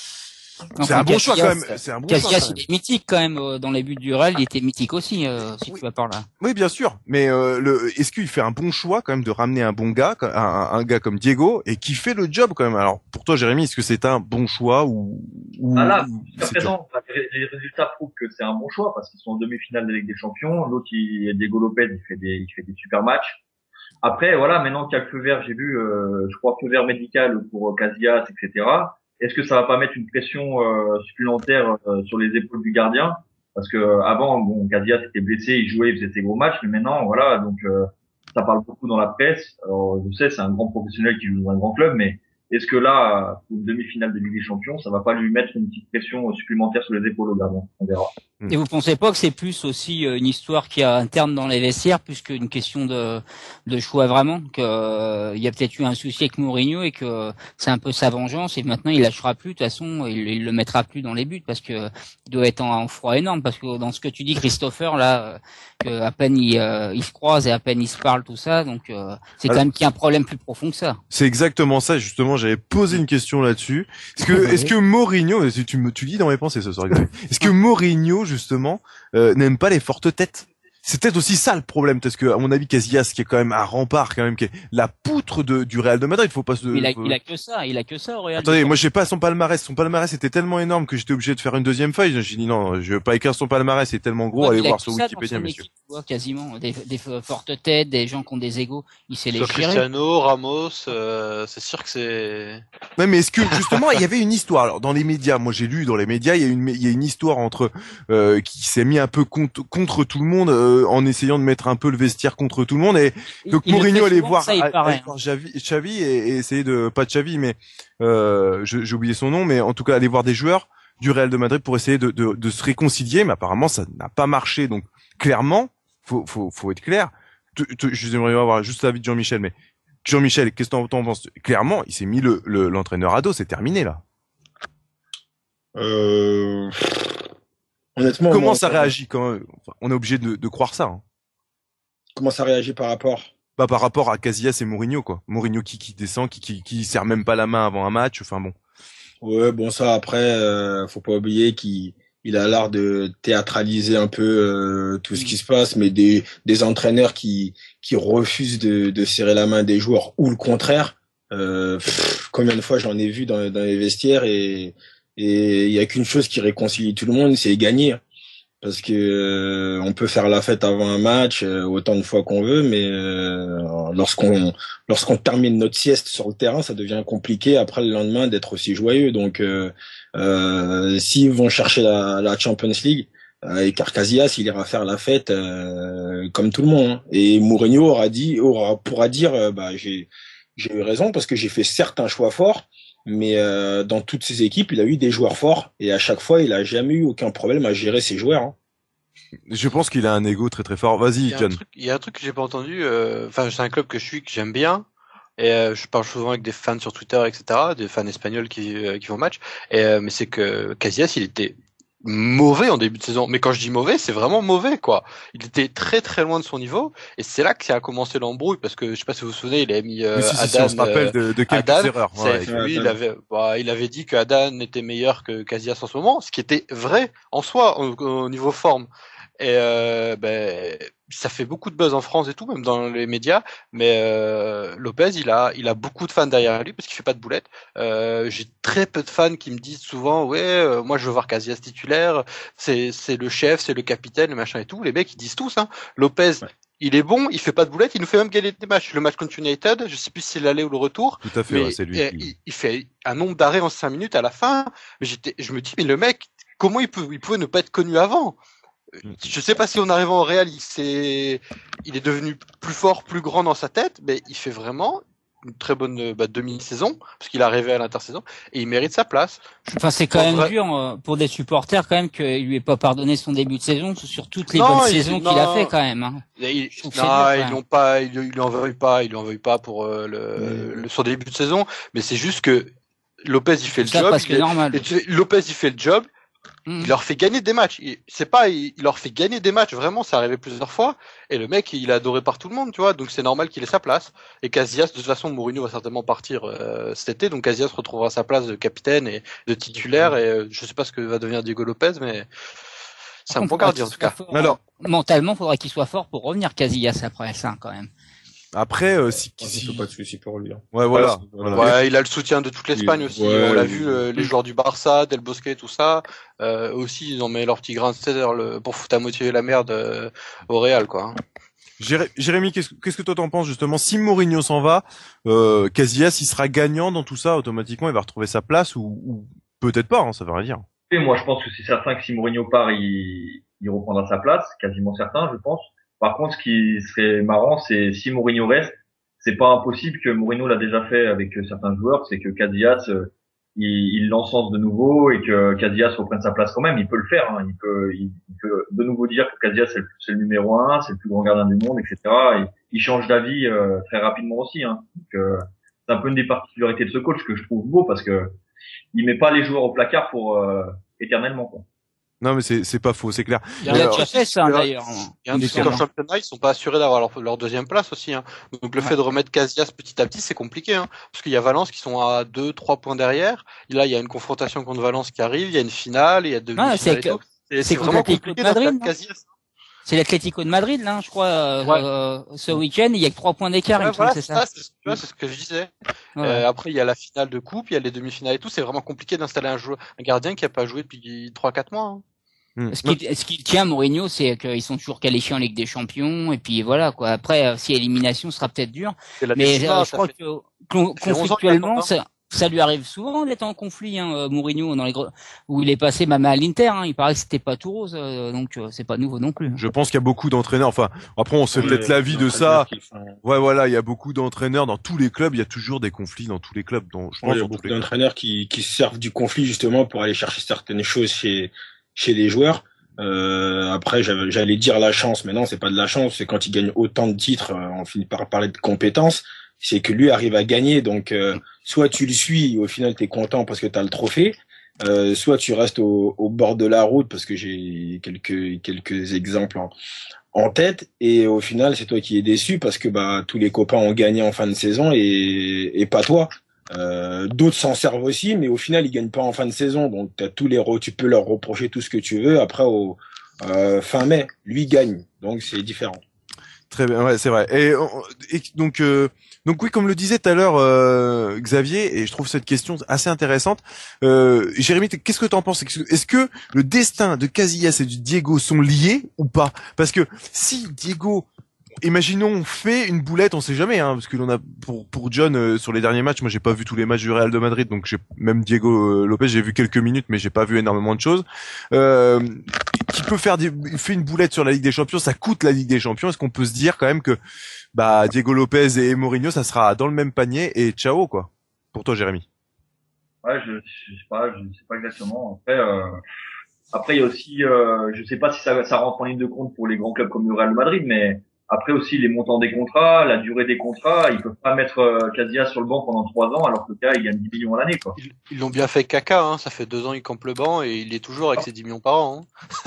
A: C'est un bon choix quand même.
L: Casillas, il est mythique quand même dans les buts du Real. Il était mythique aussi, si tu vas par là.
A: Oui, bien sûr. Mais est-ce qu'il fait un bon choix quand même de ramener un bon gars, un gars comme Diego, et qui fait le job quand même. Alors pour toi, Jérémy, est-ce que c'est un bon choix ou
M: là, jusqu'à présent, les résultats prouvent que c'est un bon choix parce qu'ils sont en demi-finale de Ligue des Champions. L'autre, Diego Lopez, il fait des super matchs. Après, voilà, maintenant qu'il y a le feu vert, j'ai vu, je crois, feu vert médical pour Casillas, etc. Est-ce que ça va pas mettre une pression supplémentaire sur les épaules du gardien? Parce que avant, Casillas était blessé, il jouait, il faisait ses gros matchs, mais maintenant, voilà, donc ça parle beaucoup dans la presse. Alors, je sais, c'est un grand professionnel qui joue dans un grand club, mais est-ce que là, pour une demi-finale de Ligue des Champions, ça va pas lui mettre une petite pression supplémentaire sur les épaules au gardien? On verra.
L: Et vous pensez pas que c'est plus aussi une histoire qui a interne dans les vestiaires plus qu'une question de choix vraiment, que il y a peut-être eu un souci avec Mourinho et que c'est un peu sa vengeance et maintenant il lâchera plus, de toute façon il le mettra plus dans les buts parce que il doit être en froid énorme, parce que dans ce que tu dis, Christopher, là, que à peine ils se croisent et à peine ils se parlent, tout ça, donc c'est quand même qu'il y a un problème plus profond que ça.
A: C'est exactement ça, justement, j'avais posé une question là-dessus. Est-ce que Mourinho, tu lis dans mes pensées ce soir, est-ce que Mourinho justement n'aime pas les fortes têtes? C'est peut-être aussi ça le problème, parce que à mon avis Casillas, qui est quand même un rempart, quand même, qui est la poutre du Real de Madrid, faut pas se.
L: Il a que ça au Real.
A: Attendez, moi j'ai pas son palmarès. Son palmarès était tellement énorme que j'étais obligé de faire une deuxième feuille. J'ai dit non, je veux pas écrire son palmarès, c'est tellement gros. Allez voir sur Wikipédia, messieurs.
L: Quasiment des fortes têtes, des gens qui ont des égos, il sait les gérer.
H: Cristiano, Ramos, c'est sûr que c'est.
A: Ouais, mais est-ce que justement il y avait une histoire? Alors dans les médias, moi j'ai lu dans les médias, il y a une histoire entre qui s'est mis un peu contre tout le monde. en essayant de mettre un peu le vestiaire contre tout le monde. Et donc Mourinho allait voir, Xavi et essayer de pas Xavi, mais j'ai oublié son nom, mais en tout cas aller voir des joueurs du Real de Madrid pour essayer de se réconcilier. Mais apparemment ça n'a pas marché. Donc clairement, faut être clair. J'aimerais avoir juste l'avis de Jean-Michel, mais Jean-Michel, qu'est-ce que t'en penses? Clairement, il s'est mis l'entraîneur à dos, c'est terminé là.
D: Honnêtement,
A: comment ça réagit quand on est obligé de croire ça. Hein.
D: Comment ça réagit par rapport?
A: Bah par rapport à Casillas et Mourinho quoi. Mourinho qui descend, qui serre même pas la main avant un match. Enfin bon.
D: Ouais, bon ça après, faut pas oublier qu'il a l'art de théâtraliser un peu tout ce qui se passe, mais des entraîneurs qui refusent de serrer la main des joueurs ou le contraire. Combien de fois j'en ai vu dans les vestiaires et il y a qu'une chose qui réconcilie tout le monde, c'est gagner. Parce que on peut faire la fête avant un match autant de fois qu'on veut, mais lorsqu'on termine notre sieste sur le terrain, ça devient compliqué après le lendemain d'être aussi joyeux. Donc s'ils vont chercher la Champions League, et Casillas, il ira faire la fête comme tout le monde. Hein. Et Mourinho pourra dire j'ai eu raison parce que j'ai fait certains choix forts. Mais dans toutes ses équipes, il a eu des joueurs forts et à chaque fois, il a jamais eu aucun problème à gérer ses joueurs. Hein.
A: Je pense qu'il a un ego très très fort. Vas-y, John.
H: Il y a un truc que j'ai pas entendu. Enfin, c'est un club que j'aime bien. Et je parle souvent avec des fans sur Twitter, etc., des fans espagnols qui vont au match. Mais c'est que Casillas, il était mauvais en début de saison. Mais quand je dis mauvais, c'est vraiment mauvais, quoi. Il était très très loin de son niveau. Et c'est là que ça a commencé l'embrouille, parce que je sais pas si vous vous souvenez, il avait mis
A: Adan. On se rappelle de quelques erreurs.
H: Lui, il avait dit que Adan était meilleur que Casillas en ce moment, ce qui était vrai en soi au niveau forme. Et ça fait beaucoup de buzz en France et tout, même dans les médias. Mais Lopez, il a beaucoup de fans derrière lui parce qu'il fait pas de boulettes. J'ai très peu de fans qui me disent souvent, moi je veux voir Casillas titulaire. C'est le chef, c'est le capitaine, le machin et tout. Les mecs ils disent tous, hein. Lopez. Ouais. Il est bon, il fait pas de boulettes, il nous fait même gagner des matchs. Le match contre United, je sais plus si c'est l'aller ou le retour.
A: Tout à fait, ouais, c'est lui.
H: Il fait un nombre d'arrêts en 5 minutes à la fin. Mais je me dis, mais le mec, comment il pouvait ne pas être connu avant? Je sais pas si en arrivant au Real, il est devenu plus fort, plus grand dans sa tête, mais il fait vraiment une très bonne demi-saison, parce qu'il est arrivé à l'intersaison, et il mérite sa place.
L: Enfin, c'est quand même dur pour des supporters quand même qu'il lui ait pas pardonné son début de saison sur toutes les bonnes saisons qu'il a fait quand même. Hein.
H: Ils lui en veuillent pas pour son début de saison, mais c'est juste que Lopez il fait le job. Lopez il fait le job. Il leur fait gagner des matchs. Il leur fait gagner des matchs. Vraiment, c'est arrivé plusieurs fois. Et le mec, il est adoré par tout le monde, tu vois. Donc c'est normal qu'il ait sa place. Et Casillas, de toute façon, Mourinho va certainement partir cet été. Donc Casillas retrouvera sa place de capitaine et de titulaire. Et je sais pas ce que va devenir Diego Lopez, mais c'est un bon gardien en tout cas.
L: Alors, mentalement, il faudrait qu'il soit fort pour revenir Casillas après ça, quand même.
A: Après,
D: il faut pas de soucis pour lui. Hein.
A: Ouais, voilà.
H: Ouais, il a le soutien de toute l'Espagne aussi. On l'a vu, les joueurs du Barça, Del Bosque, tout ça. Aussi, ils ont mis leur petit grain de sel pour foutre à moitié la merde au Real, quoi.
A: Jérémy, qu'est-ce que toi t'en penses justement? Si Mourinho s'en va, Casillas, il sera gagnant dans tout ça automatiquement, il va retrouver sa place ou peut-être pas, hein, ça veut rien dire.
M: Et moi, je pense que c'est certain que si Mourinho part, il reprendra sa place, quasiment certain, je pense. Par contre, ce qui serait marrant, c'est si Mourinho reste, c'est pas impossible que Mourinho l'a déjà fait avec certains joueurs, c'est que Casillas, il l'encense de nouveau et que Casillas reprenne sa place quand même. Il peut le faire, hein. Il peut de nouveau dire que Casillas c'est le numéro 1, c'est le plus grand gardien du monde, etc. Et il change d'avis très rapidement aussi, hein. Donc, c'est un peu une des particularités de ce coach que je trouve beau parce que il met pas les joueurs au placard pour éternellement, quoi.
A: Non, mais c'est pas faux, c'est clair.
L: Il a déjà fait ça, d'ailleurs.
H: Il y a un truc qu'en championnat, ils sont pas assurés d'avoir leur deuxième place aussi, hein. Donc, le fait de remettre Casillas petit à petit, c'est compliqué, hein. Parce qu'il y a Valence qui sont à 2-3 points derrière. Et là, il y a une confrontation contre Valence qui arrive, il y a une finale, il y a deux finales et tout. C'est vraiment compliqué d'atteindre Casillas.
L: C'est l'Atlético de Madrid, là, je crois, ce week-end, il y a que 3 points d'écart,
H: voilà,
L: c'est ça.
H: C'est ce que je disais. Ouais. Après, il y a la finale de coupe, il y a les demi-finales et tout. C'est vraiment compliqué d'installer un gardien qui a pas joué depuis 3-4 mois, hein.
L: Ce qui tient Mourinho, c'est qu'ils sont toujours qualifiés en Ligue des Champions, et puis voilà, quoi. Après, si élimination sera peut-être dur, mais je crois que conflictuellement, ça lui arrive souvent d'être en conflit, Mourinho, où il est passé même à l'Inter, il paraît que c'était pas tout rose, donc c'est pas nouveau non plus.
A: Je pense qu'il y a beaucoup d'entraîneurs, enfin, après on se fait peut-être l'avis de ça. Ouais, voilà, il y a beaucoup d'entraîneurs dans tous les clubs, il y a toujours des conflits dans tous les clubs. Je pense
D: il y a beaucoup d'entraîneurs qui se servent du conflit justement pour aller chercher certaines choses chez les joueurs. Après, j'allais dire la chance, mais non, c'est pas de la chance, c'est quand il gagne autant de titres, on finit par parler de compétences, c'est que lui arrive à gagner, donc soit tu le suis, au final t'es content parce que t'as le trophée, soit tu restes au bord de la route parce que j'ai quelques exemples en tête, et au final c'est toi qui es déçu parce que tous les copains ont gagné en fin de saison et pas toi. D'autres s'en servent aussi, mais au final ils gagnent pas en fin de saison, donc tu peux leur reprocher tout ce que tu veux. Après au fin mai, lui gagne, donc c'est différent.
A: Très bien, ouais, c'est vrai. Et donc oui, comme le disait tout à l'heure Xavier, et je trouve cette question assez intéressante. Jérémy, qu'est-ce que t'en penses? Est-ce que le destin de Casillas et de Diego sont liés ou pas? Parce que si Diego, imaginons, on fait une boulette, on sait jamais, parce que l'on a pour John sur les derniers matchs. Moi, j'ai pas vu tous les matchs du Real de Madrid, donc même Diego Lopez, j'ai vu quelques minutes, mais j'ai pas vu énormément de choses. Qui peut fait une boulette sur la Ligue des Champions, ça coûte la Ligue des Champions. Est-ce qu'on peut se dire quand même que Diego Lopez et Mourinho, ça sera dans le même panier et ciao quoi? Pour toi, Jérémy?
M: Ouais, je sais pas exactement. Après il y a aussi, je sais pas si ça rentre en ligne de compte pour les grands clubs comme le Real de Madrid, mais après aussi les montants des contrats, la durée des contrats, ils peuvent pas mettre Casillas sur le banc pendant 3 ans alors que le gars il gagne 10 millions à l'année, quoi.
H: Ils l'ont bien fait avec Kaka, ça fait 2 ans il campe le banc et il est toujours avec ses 10 millions par an.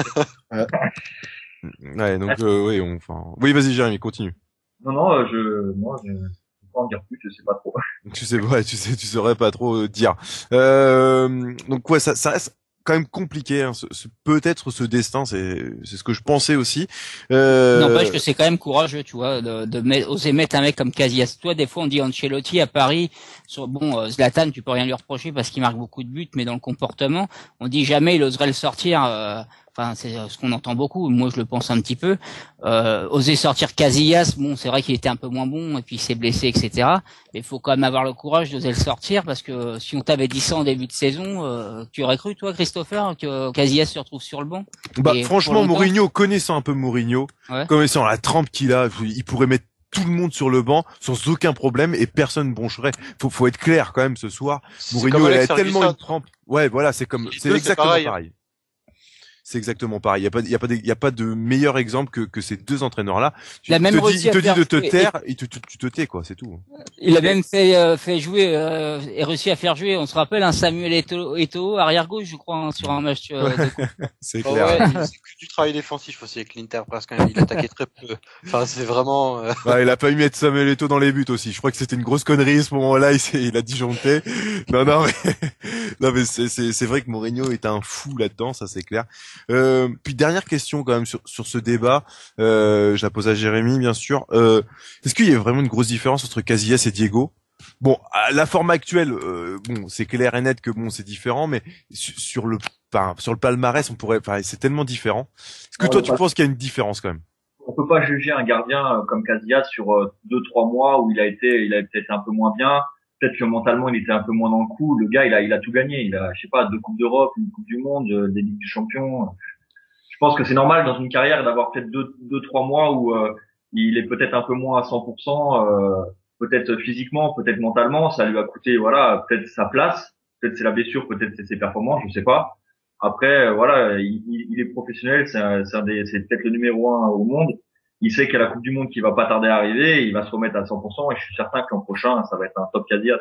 A: Ouais, donc oui, oui, vas-y Jérémy, continue.
M: Non, je peux pas en dire plus, je sais pas trop.
A: Tu saurais pas trop dire. Donc ouais, ça reste quand même compliqué, peut-être ce destin, c'est ce que je pensais aussi.
L: N'empêche que c'est quand même courageux, tu vois, oser mettre un mec comme Casillas. Toi, des fois, on dit Ancelotti à Paris, Zlatan, tu peux rien lui reprocher parce qu'il marque beaucoup de buts, mais dans le comportement, on dit jamais il oserait le sortir. Enfin, c'est ce qu'on entend beaucoup. Moi, je le pense un petit peu. Oser sortir Casillas, c'est vrai qu'il était un peu moins bon et puis il s'est blessé, etc. Mais il faut quand même avoir le courage d'oser le sortir parce que si on t'avait dit ça en début de saison, tu aurais cru, toi, Christopher, que Casillas se retrouve sur le banc?
A: Franchement, Mourinho, connaissant un peu Mourinho, connaissant la trempe qu'il a, il pourrait mettre tout le monde sur le banc sans aucun problème et personne broncherait. Faut être clair quand même ce soir. Mourinho, il a tellement une trempe. Ouais, voilà, c'est exactement pareil. C'est exactement pareil. Il y a pas de meilleur exemple que ces deux entraîneurs-là. Il te dit de te taire, tu te tais, quoi. C'est tout.
L: Il a même fait jouer, et réussi à faire jouer, on se rappelle, un Samuel Eto'o, arrière gauche, je crois, sur un match de coupe.
A: C'est clair.
H: C'est que du travail défensif aussi avec l'Inter, presque. Il attaquait très peu. Enfin, c'est vraiment,
A: il a pas eu mettre Samuel Eto'o dans les buts aussi. Je crois que c'était une grosse connerie à ce moment-là. Il a disjoncté. Non, mais c'est vrai que Mourinho est un fou là-dedans, ça c'est clair. Puis dernière question quand même sur ce débat, je la pose à Jérémy bien sûr. Est-ce qu'il y a vraiment une grosse différence entre Casillas et Diego? Bon, à la forme actuelle, c'est clair et net que c'est différent, mais sur le palmarès, c'est tellement différent. Est-ce que toi tu penses qu'il y a une différence quand même?
M: On peut pas juger un gardien comme Casillas sur 2-3 mois où il a peut-être un peu moins bien. Peut-être que mentalement il était un peu moins dans le coup. Le gars il a tout gagné. Il a, je sais pas, 2 coupes d'Europe, une coupe du monde, des Ligues des Champions. Je pense que c'est normal dans une carrière d'avoir peut-être 2-3 mois où il est peut-être un peu moins à 100%, peut-être physiquement, peut-être mentalement. Ça lui a coûté, peut-être sa place, peut-être c'est la blessure, peut-être c'est ses performances, je sais pas. Après, il est professionnel, c'est peut-être le numéro 1 au monde. Il sait qu'il y a la Coupe du Monde qui va pas tarder à arriver, il va se remettre à 100% et je suis certain que l'an prochain, ça va être un top Casillas.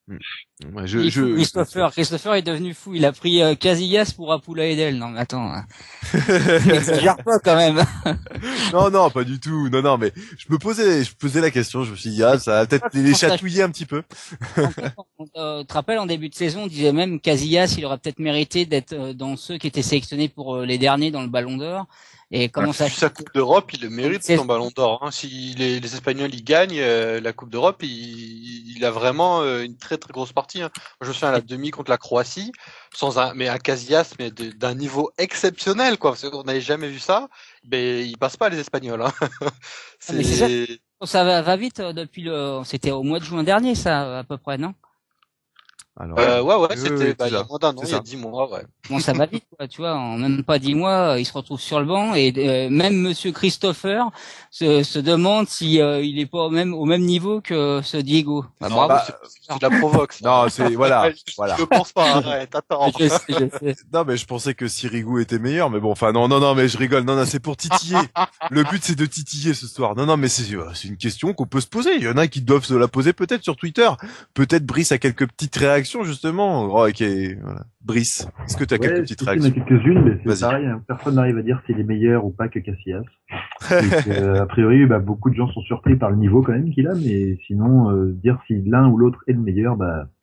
L: Christopher est devenu fou. Il a pris Casillas pour Apula Edel. Non, mais attends. N'exagère pas quand même.
A: Non, pas du tout. Non, mais je posais la question. Je me suis dit, ça va peut-être les chatouiller un petit peu.
L: Tu te rappelles, en début de saison, on disait même Casillas, il aurait peut-être mérité d'être dans ceux qui étaient sélectionnés pour les derniers dans le Ballon d'Or. Et comment ça?
H: Sa Coupe d'Europe, il le mérite son Ballon d'Or. Si les Espagnols ils gagnent la Coupe d'Europe, il a vraiment une très très grosse partie. Je me souviens à la demi contre la Croatie, mais un Casillas, mais d'un niveau exceptionnel, quoi. Parce qu'on n'avait jamais vu ça. Mais ils passent pas les Espagnols.
L: Mais ça va vite depuis c'était au mois de juin dernier, ça à peu près, non?
A: Alors,
H: ouais, c'était
A: c'est
H: il y a
A: ça.
H: moins d'un an,
A: C'est
H: il y a
A: ça.
H: 10 mois, ouais.
L: Bon, ça va vite, quoi, tu vois. En même pas 10 mois, il se retrouve sur le banc et même Monsieur Christopher se demande si il est pas au même niveau que ce Diego. Bah,
H: Non,
L: bravo.
H: c'est de la provoque. Ça.
A: Non, c'est voilà, voilà.
H: Je pense pas. Arrête, attends.
L: Je sais.
A: Non, mais je pensais que Sirigu était meilleur, mais bon, enfin non, mais je rigole. Non, c'est pour titiller. Le but, c'est de titiller ce soir. Non, mais c'est une question qu'on peut se poser. Il y en a qui doivent se la poser peut-être sur Twitter. Peut-être Brice a quelques petites réactions justement. Oh, ok, voilà. Brice, est-ce que tu as quelques petites réactions?
I: Il y en a quelques-unes, mais c'est
A: Vas-y.
I: pareil. Hein. Personne n'arrive à dire s'il est meilleur ou pas que Casillas. Donc, a priori, beaucoup de gens sont surpris par le niveau quand même qu'il a, mais sinon, dire si l'un ou l'autre est le meilleur,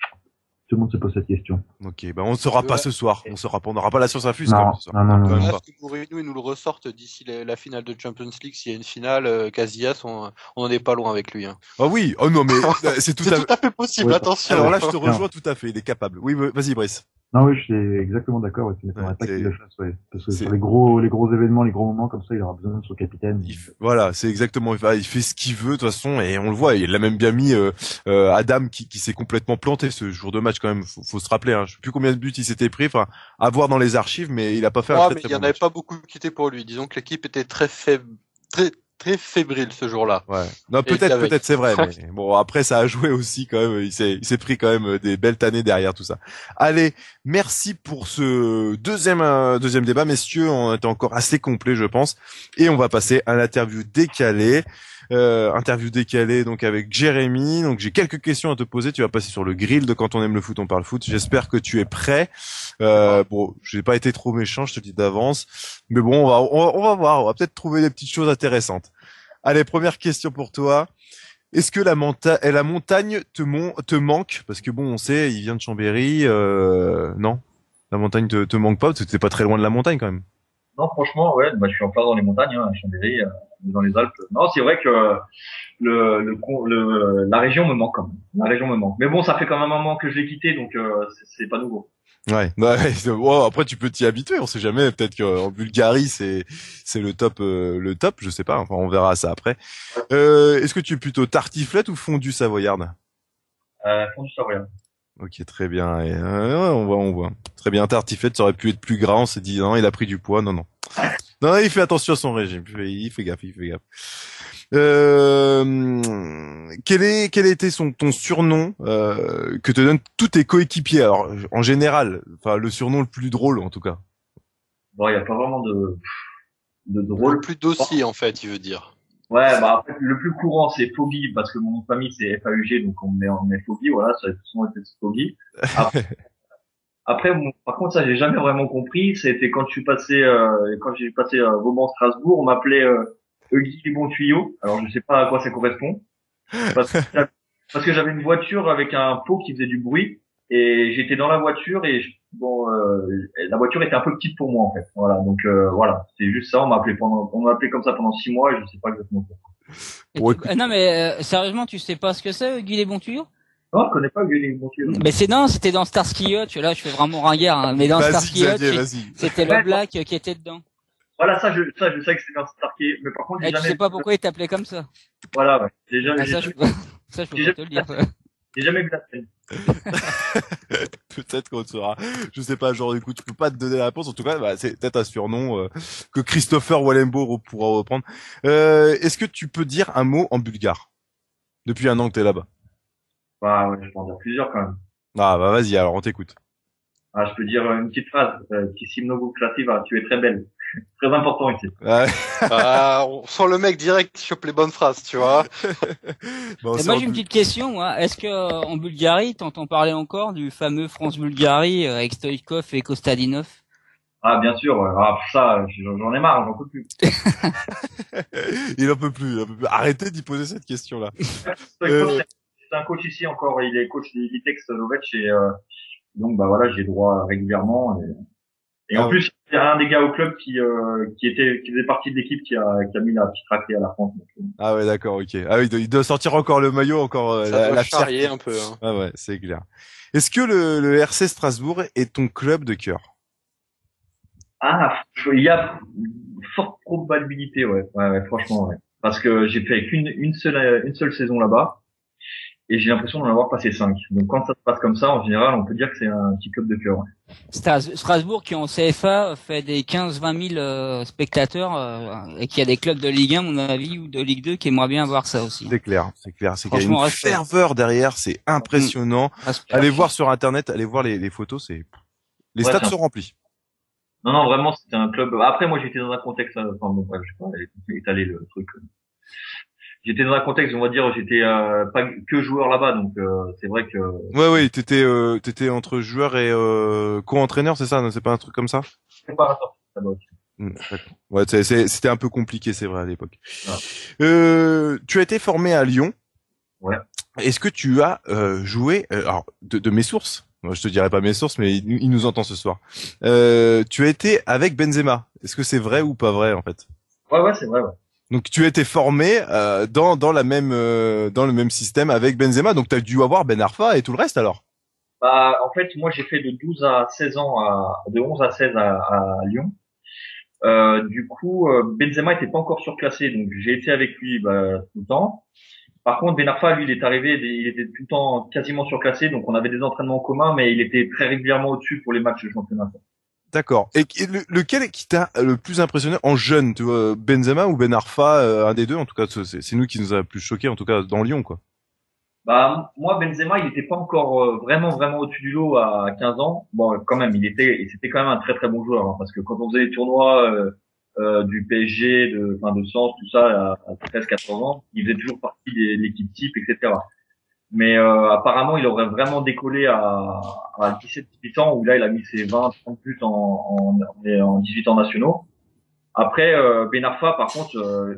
I: tout le monde se pose cette question.
A: Ok, on ne saura pas ce soir. On n'aura pas la science infuse.
I: Non, non.
H: Est-ce que Mourinho nous le ressorte d'ici la finale de Champions League? S'il y a une finale, Casillas, on en est pas loin avec lui. Hein.
A: Ah oui, oh non, mais c'est tout
H: à fait possible.
I: Oui.
H: Attention.
A: Alors là, je te rejoins tout à fait. Il est capable. Oui, vas-y, Brice.
I: Non, oui, je suis exactement d'accord. Ouais, tu m'étonnerais pas qu'il le fasse, ouais. Parce que sur les gros événements, les gros moments comme ça, il aura besoin de son capitaine.
A: Voilà, c'est exactement. Il fait ce qu'il veut de toute façon, et on le voit. Il a même bien mis Adam qui s'est complètement planté ce jour de match quand même. Faut se rappeler. Hein. Je sais plus combien de buts il s'était pris. Enfin, à voir dans les archives, mais il a pas fait un très
H: mais
A: très
H: il y
A: bon
H: en avait
A: match.
H: pas beaucoup qui étaient pour lui. Disons que l'équipe était très faible, très fébrile ce jour-là.
A: Ouais. Non, peut-être c'est vrai, mais bon, après ça a joué aussi quand même. Il s'est pris quand même des belles tannées derrière tout ça. Allez, merci pour ce deuxième débat, messieurs. On était encore assez complet, je pense, et on va passer à l'interview décalée. Interview décalée donc avec Jérémy. Donc j'ai quelques questions à te poser. Tu vas passer sur le grill de Quand on aime le foot, on parle foot. J'espère que tu es prêt. Bon, j'ai pas été trop méchant, je te dis d'avance. Mais bon, on va voir. On va peut-être trouver des petites choses intéressantes. Allez, première question pour toi. Est-ce que la montagne te manque? Parce que bon, on sait, il vient de Chambéry. Non, la montagne te manque pas parce que t'es pas très loin de la montagne quand même.
M: Non, franchement, ouais, je suis en plein dans les montagnes, à Chambéry, dans les Alpes. Non, c'est vrai que la région me manque quand même. La région me manque. Mais bon, ça fait quand même un moment que je l'ai quitté, donc c'est pas nouveau.
A: Ouais. Wow, après tu peux t'y habituer, on sait jamais. Peut-être qu'en Bulgarie c'est le top, je sais pas. Enfin, on verra ça après. Est-ce que tu es plutôt tartiflette ou fondue savoyarde?
M: Fondue savoyarde.
A: Ok, très bien. Et, on voit. Très bien, tartiflette, ça aurait pu être plus gras. On s'est dit non, il a pris du poids. Non. Non, il fait attention à son régime. Il fait gaffe. Quel a été ton surnom que te donnent tous tes coéquipiers? Alors, en général, enfin le surnom le plus drôle en tout cas.
M: Bon, il y a pas vraiment de drôle.
H: Le plus dossier en fait, il veut dire.
M: Ouais, après, le plus courant c'est Foggy parce que mon nom de famille c'est FAUG, donc on met Foggy. Voilà, ça a souvent été Foggy. Après, par contre, ça j'ai jamais vraiment compris. C'était quand j'ai passé Vauban-Strasbourg, on m'appelait Huggy les bons tuyaux. Alors je sais pas à quoi ça correspond. Parce que j'avais une voiture avec un pot qui faisait du bruit et j'étais dans la voiture et la voiture était un peu petite pour moi en fait. Voilà, donc voilà, c'est juste ça. On m'a appelé comme ça pendant 6 mois et je sais pas exactement pourquoi.
L: Non mais sérieusement, tu sais pas ce que c'est Guy les bons tuyaux?
M: Non, je connais pas Guy les bons tuyaux.
L: Mais c'était dans Starsky Hutch. Là, je fais vraiment ringard, hein, mais dans Starsky Hutch, c'était le Black qui était dedans.
M: Voilà, ça je sais que c'était dans Starsky, mais par contre,
L: tu sais pas pourquoi il t'appelait comme ça.
M: Voilà, ouais.
L: Ça, je peux te le dire.
M: J'ai jamais vu la scène.
A: Peut-être qu'on saura. Je sais pas, genre, du coup, tu peux pas te donner la réponse. En tout cas, c'est peut-être un surnom que Christopher Wallenbo pourra reprendre. Est-ce que tu peux dire un mot en bulgare? Depuis un an que t'es là-bas.
M: Ouais, je peux en dire plusieurs quand même.
A: Ah, vas-y, alors, on t'écoute.
M: Je peux dire une petite phrase. Ti si mnogo krasiva, tu es très belle. Très important ici.
A: Ouais.
H: On sent le mec direct qui chope les bonnes phrases, tu vois.
L: Moi j'ai une petite question, moi. Est-ce que en Bulgarie, t'entends parler encore du fameux France-Bulgarie avec Stoïchkov et Kostadinov?
M: Ah bien sûr. Ça, j'en ai marre, j'en peux plus.
A: Il en peut plus. Arrêtez d'y poser cette question-là.
M: C'est un coach ici encore. Il est coach du Vitex Lovech et donc voilà, j'ai droit régulièrement. Et en plus, il y a un des gars au club qui faisait partie de l'équipe qui a mis la petite raclée à la France.
A: Ah ouais, d'accord, ok. Ah oui, il doit sortir encore le maillot, encore la
H: charrier un peu. Hein.
A: Ah ouais, c'est clair. Est-ce que le RC Strasbourg est ton club de cœur?
M: Il y a forte probabilité, ouais, franchement, ouais. Parce que j'ai fait qu'une seule saison là-bas. et j'ai l'impression d'en avoir passé 5. Donc quand ça se passe comme ça, en général, on peut dire que c'est un petit club de cœur. Ouais.
L: Strasbourg qui en CFA fait des 15-20 000 spectateurs et qui a des clubs de Ligue 1, à mon avis, ou de Ligue 2 qui aimeraient bien voir ça aussi.
A: C'est clair. C'est qu'il y a une ferveur derrière, c'est impressionnant. Allez voir sur Internet, allez voir les photos, les stades sont remplis.
M: Non, vraiment, c'était un club. Après, moi, j'étais dans un contexte, enfin bon, bref, je vais pas étaler le truc. J'étais dans un contexte, on va dire, j'étais pas que joueur là-bas, donc c'est vrai que.
A: Ouais, t'étais entre joueur et co-entraîneur, c'est ça? Non, c'est pas un truc comme ça?
M: C'est pas ça doit
A: D'accord. Ouais, c'était un peu compliqué, c'est vrai à l'époque. Ouais. Tu as été formé à Lyon.
M: Ouais.
A: Est-ce que tu as joué, alors de mes sources? Moi, je te dirai pas mes sources, mais il nous entend ce soir. Tu as été avec Benzema. Est-ce que c'est vrai ou pas vrai en fait?
M: Ouais, c'est vrai. Ouais.
A: Donc tu as été formé dans le même système avec Benzema, donc tu as dû avoir Ben Arfa et tout le reste alors.
M: Bah en fait moi j'ai fait de 12 à 16 ans de 11 à 16 à Lyon. Du coup Benzema était pas encore surclassé, donc j'ai été avec lui tout le temps. Par contre Ben Arfa lui il est arrivé, il était tout le temps quasiment surclassé, donc on avait des entraînements en commun, mais il était très régulièrement au-dessus pour les matchs de championnat.
A: D'accord. Et lequel qui t'a le plus impressionné en jeune, tu vois, Benzema ou Ben Arfa, un des deux en tout cas, c'est nous qui nous a plus choqué en tout cas dans Lyon quoi.
M: Bah moi Benzema, il était pas encore vraiment au-dessus du lot à 15 ans. Bon quand même, c'était quand même un très très bon joueur hein, parce que quand on faisait les tournois du PSG, de Sens, tout ça à 13-14 ans, il faisait toujours partie de l'équipe type, etc. Mais apparemment, il aurait vraiment décollé à 17-18 ans, où là, il a mis ses 20-30 buts en 18 ans nationaux. Après, Ben Arfa, par contre,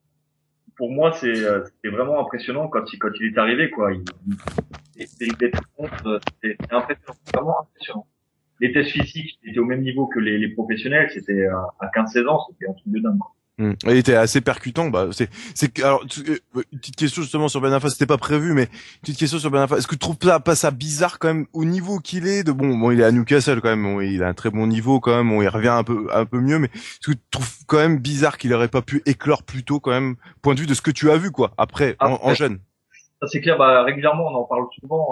M: pour moi, c'était vraiment impressionnant quand il est arrivé, quoi. C'était impressionnant, vraiment impressionnant. Les tests physiques étaient au même niveau que les professionnels, c'était à 15-16 ans, c'était un truc de dingue, quoi.
A: Il était assez percutant. Bah, alors, une petite question justement sur Ben Arfa, c'était pas prévu, mais une petite question sur Ben Arfa. Est-ce que tu trouves pas ça bizarre quand même au niveau qu'il est bon, il est à Newcastle quand même, bon, il a un très bon niveau quand même, bon, il revient un peu mieux, mais est-ce que tu trouves quand même bizarre qu'il aurait pas pu éclore plus tôt quand même, point de vue de ce que tu as vu quoi, après, en jeune?
M: Ça c'est clair, régulièrement on en parle souvent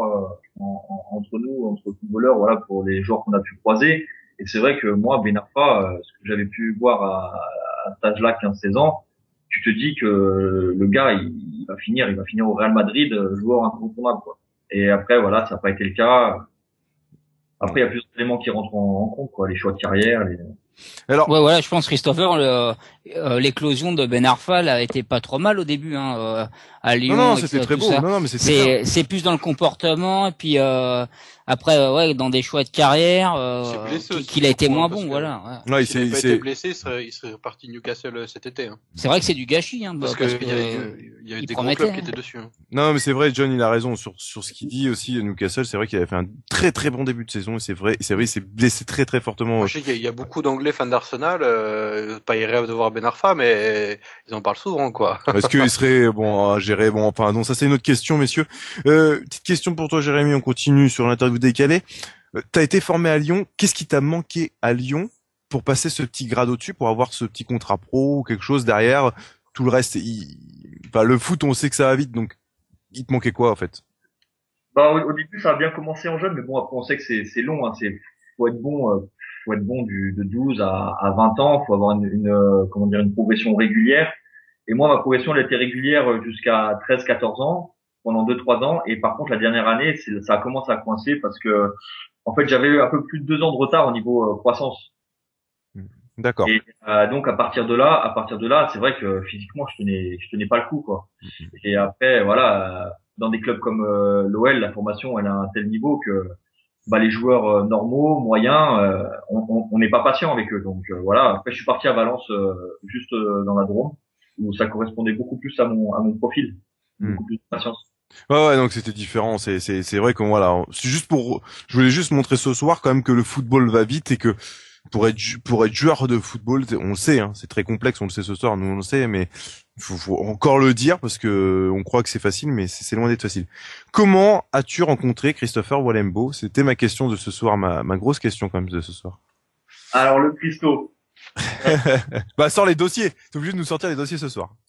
M: entre nous, entre footballeurs, voilà, pour les joueurs qu'on a pu croiser. Et c'est vrai que moi, Ben Arfa, ce que j'avais pu voir à cet âge-là, 15-16 ans, tu te dis que le gars, il va finir au Real Madrid, joueur incontournable, quoi. Et après, voilà, ça n'a pas été le cas. Après, il y a plusieurs éléments qui rentrent en compte, quoi, les choix de carrière,
L: Alors, ouais, voilà, je pense Christopher, l'éclosion de Ben Arfa, là, était pas trop mal au début, hein, à Lyon.
A: Non, c'était très beau. Non, mais
L: c'est plus dans le comportement, et puis après, ouais, dans des choix de carrière, qu'il a été moins bon, voilà.
H: Ouais. S'il n'avait pas été blessé, il serait reparti Newcastle cet été. Hein.
L: C'est vrai que c'est du gâchis, hein,
H: parce qu'il y avait des gros clubs qui étaient dessus. Hein.
A: Non, mais c'est vrai, John, il a raison sur ce qu'il dit aussi. Newcastle, c'est vrai qu'il avait fait un très très bon début de saison, et c'est vrai, il s'est blessé très très fortement.
H: Moi, je sais qu'il y a beaucoup d'Anglais fans d'Arsenal, pas ils rêvent de voir Ben Arfa, mais ils en parlent souvent, quoi.
A: Est-ce qu'il serait bon à gérer? Bon, enfin, non, ça c'est une autre question, messieurs. Petite question pour toi, Jérémy. On continue sur l'interview décalée. T'as été formé à Lyon. Qu'est-ce qui t'a manqué à Lyon pour passer ce petit grade au-dessus, pour avoir ce petit contrat pro ou quelque chose derrière? Tout le reste, le foot, on sait que ça va vite, donc il te manquait quoi en fait?
M: Au début, ça a bien commencé en jeune, mais bon, après on sait que c'est long. Hein, faut être bon de 12 à 20 ans. Faut avoir une progression régulière. Et moi, ma progression, elle était régulière jusqu'à 13-14 ans, pendant 2-3 ans. Et par contre, la dernière année, ça a commencé à coincer parce que, en fait, j'avais eu un peu plus de 2 ans de retard au niveau croissance.
A: D'accord.
M: Et donc à partir de là, c'est vrai que physiquement, je tenais pas le coup, quoi. Et après, voilà, dans des clubs comme l'OL, la formation, elle a un tel niveau que les joueurs normaux, moyens, on n'est pas patient avec eux. Donc voilà. Après, je suis parti à Valence, juste dans la Drôme, où ça correspondait beaucoup plus à mon profil, beaucoup plus de patience.
A: Ouais, donc c'était différent. C'est vrai que voilà, je voulais juste montrer ce soir quand même que le football va vite et que pour être joueur de football, on le sait, hein, c'est très complexe, on le sait ce soir, nous on le sait, mais faut encore le dire parce que on croit que c'est facile, mais c'est loin d'être facile. Comment as-tu rencontré Christopher Walembo? C'était ma question de ce soir, ma grosse question quand même de ce soir.
M: Alors le Christo.
A: Sors les dossiers. T'es obligé de nous sortir les dossiers ce soir.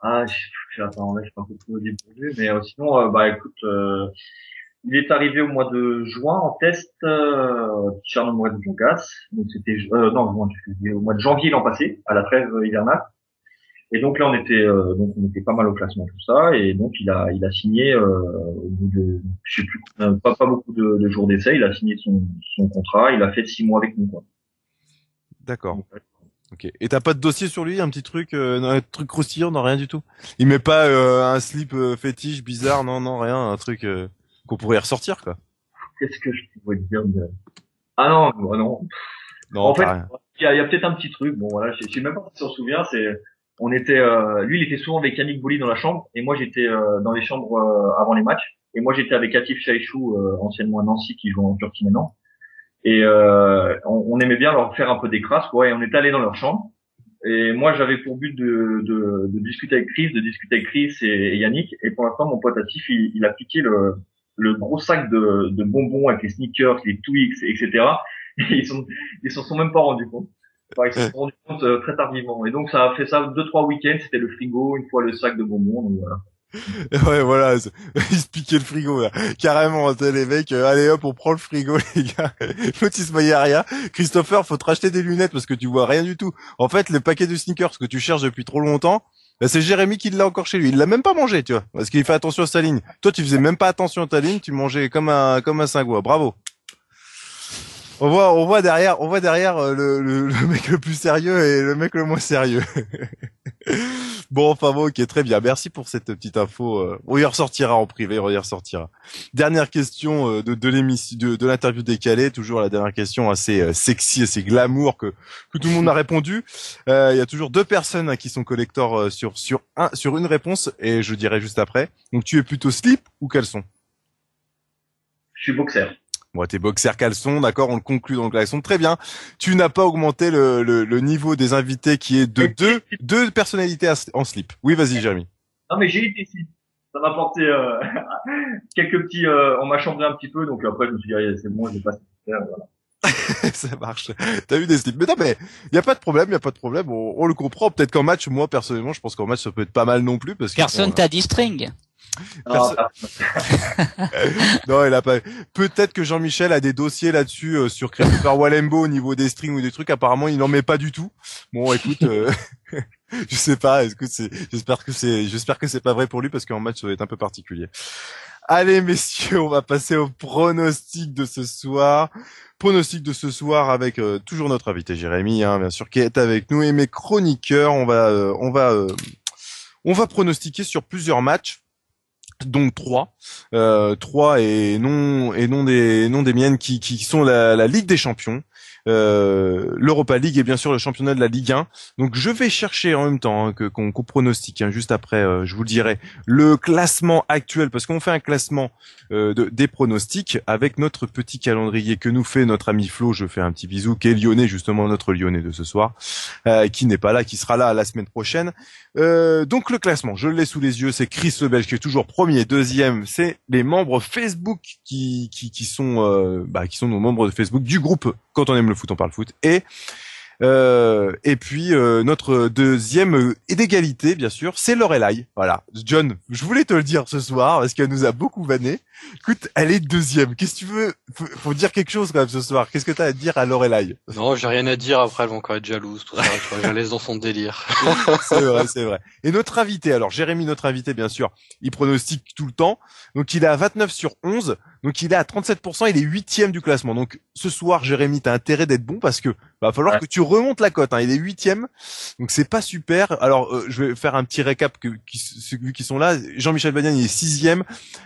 M: Ah, j'attends, là, je suis pas un peu trop dépourvu, mais sinon, écoute, il est arrivé au mois de juin en test, Tcherno Mourad-Djongas. Donc c'était, non, au mois de janvier l'an passé, à la trêve hivernale. Et donc là, on était pas mal au classement, tout ça. Et donc il a signé, au bout de, je sais plus, pas beaucoup de jours d'essai. Il a signé son contrat. Il a fait 6 mois avec nous, quoi.
A: D'accord. Ok. Et t'as pas de dossier sur lui, un petit truc, un truc croustillant, non, rien du tout. Il met pas un slip fétiche bizarre, non, rien, un truc qu'on pourrait ressortir, quoi.
M: Qu'est-ce que je pourrais dire Ah non, non.
A: Non,
M: en fait,
A: rien.
M: il y a peut-être un petit truc. Bon voilà, je sais même pas si on se souvient. On était, lui, il était souvent avec Yannick Bouli dans la chambre, et moi j'étais dans les chambres avant les matchs. Et moi j'étais avec Atif Chaïchou, anciennement à Nancy, qui joue en Turquie maintenant. Et on aimait bien leur faire un peu des crasses, quoi. Et on est allé dans leur chambre. Et moi, j'avais pour but de discuter avec Chris, et Yannick. Et pour l'instant, mon pote Atif, il a piqué le gros sac de bonbons avec les sneakers, les Twix, etc. Et ils s'en sont même pas rendus compte. Enfin, ils se sont rendus compte très tardivement. Et donc, ça a fait ça 2-3 week-ends. C'était le frigo, une fois le sac de bonbons. Donc voilà.
A: Ouais, voilà, il se piquait le frigo, là. Carrément, les mecs, allez hop, on prend le frigo, les gars. L'autre, il se voyait rien. Christopher, faut te racheter des lunettes parce que tu vois rien du tout. En fait, le paquet de sneakers que tu cherches depuis trop longtemps, bah, c'est Jérémy qui l'a encore chez lui. Il l'a même pas mangé, tu vois. Parce qu'il fait attention à sa ligne. Toi, tu faisais même pas attention à ta ligne, tu mangeais comme un Saint-Gouin. Bravo. On voit derrière, le mec le plus sérieux et le mec le moins sérieux. Bon, enfin bon, ok, très bien. Merci pour cette petite info. On y ressortira en privé, on y ressortira. Dernière question de l'émission, de l'interview décalée. Toujours la dernière question assez sexy, assez glamour que tout le monde a répondu. Il y a toujours 2 personnes qui sont collecteurs sur une réponse et je dirai juste après. Donc tu es plutôt slip ou caleçon?
M: Je suis boxer.
A: Bon, t'es boxer caleçon, d'accord, on le conclut dans le caleçon. Très bien. Tu n'as pas augmenté le niveau des invités qui est de deux personnalités en slip. Oui, vas-y, Jérémy.
M: Non, mais j'ai été slip. Ça m'a apporté quelques petits... on m'a chambré un petit peu, donc après, je me suis dit, allez, c'est bon, je vais pas se faire, voilà.
A: Ça marche. T'as eu des slips. Mais non, mais y a pas de problème. On le comprend. Peut-être qu'en match, moi, personnellement, je pense qu'en match, ça peut être pas mal non plus parce que
L: personne t'a dit string.
A: Non, il a pas. Peut-être que Jean-Michel a des dossiers là-dessus sur Christopher Walembo au niveau des strings ou des trucs. Apparemment, il n'en met pas du tout. Bon, écoute, je sais pas. J'espère que c'est pas vrai pour lui parce qu'en match, ça va être un peu particulier. Allez, messieurs, on va passer au pronostic de ce soir. Pronostic de ce soir avec toujours notre invité Jérémy, hein, bien sûr, qui est avec nous et mes chroniqueurs. On va pronostiquer sur plusieurs matchs. Donc 3 et non des miennes qui sont la Ligue des Champions, l'Europa League et bien sûr le championnat de la Ligue 1. Donc je vais chercher en même temps qu'on pronostique juste après, je vous le dirai, le classement actuel parce qu'on fait un classement des pronostics avec notre petit calendrier que nous fait notre ami Flo. Je fais un petit bisou, qui est lyonnais, justement notre lyonnais de ce soir, qui n'est pas là, qui sera là la semaine prochaine. Donc le classement, je l'ai sous les yeux, c'est Chris le Belge qui est toujours premier, deuxième, c'est les membres Facebook qui sont nos membres de Facebook du groupe Quand on aime le foot, on parle foot, et puis notre deuxième d'égalité, bien sûr, c'est Lorelai. Voilà, John, je voulais te le dire ce soir parce qu'elle nous a beaucoup vanné. Écoute, elle est deuxième. Qu'est-ce que tu veux? Faut dire quelque chose quand même ce soir. Qu'est-ce que t'as à dire à Lorelai?
H: Non, j'ai rien à dire. Après, elles vont encore être jalouses, tout ça. Tu vois, je la laisse dans son délire.
A: C'est vrai. Et notre invité, alors Jérémy, notre invité, bien sûr, il pronostique tout le temps. Donc il est à 29 sur 11. Donc il est à 37%. Il est 8e du classement. Donc ce soir, Jérémy, t'as intérêt d'être bon parce que va falloir que tu remontes la cote. Hein. Il est 8e. Donc c'est pas super. Alors je vais faire un petit récap vu qu'ils sont là. Jean-Michel Badian, il est 6e.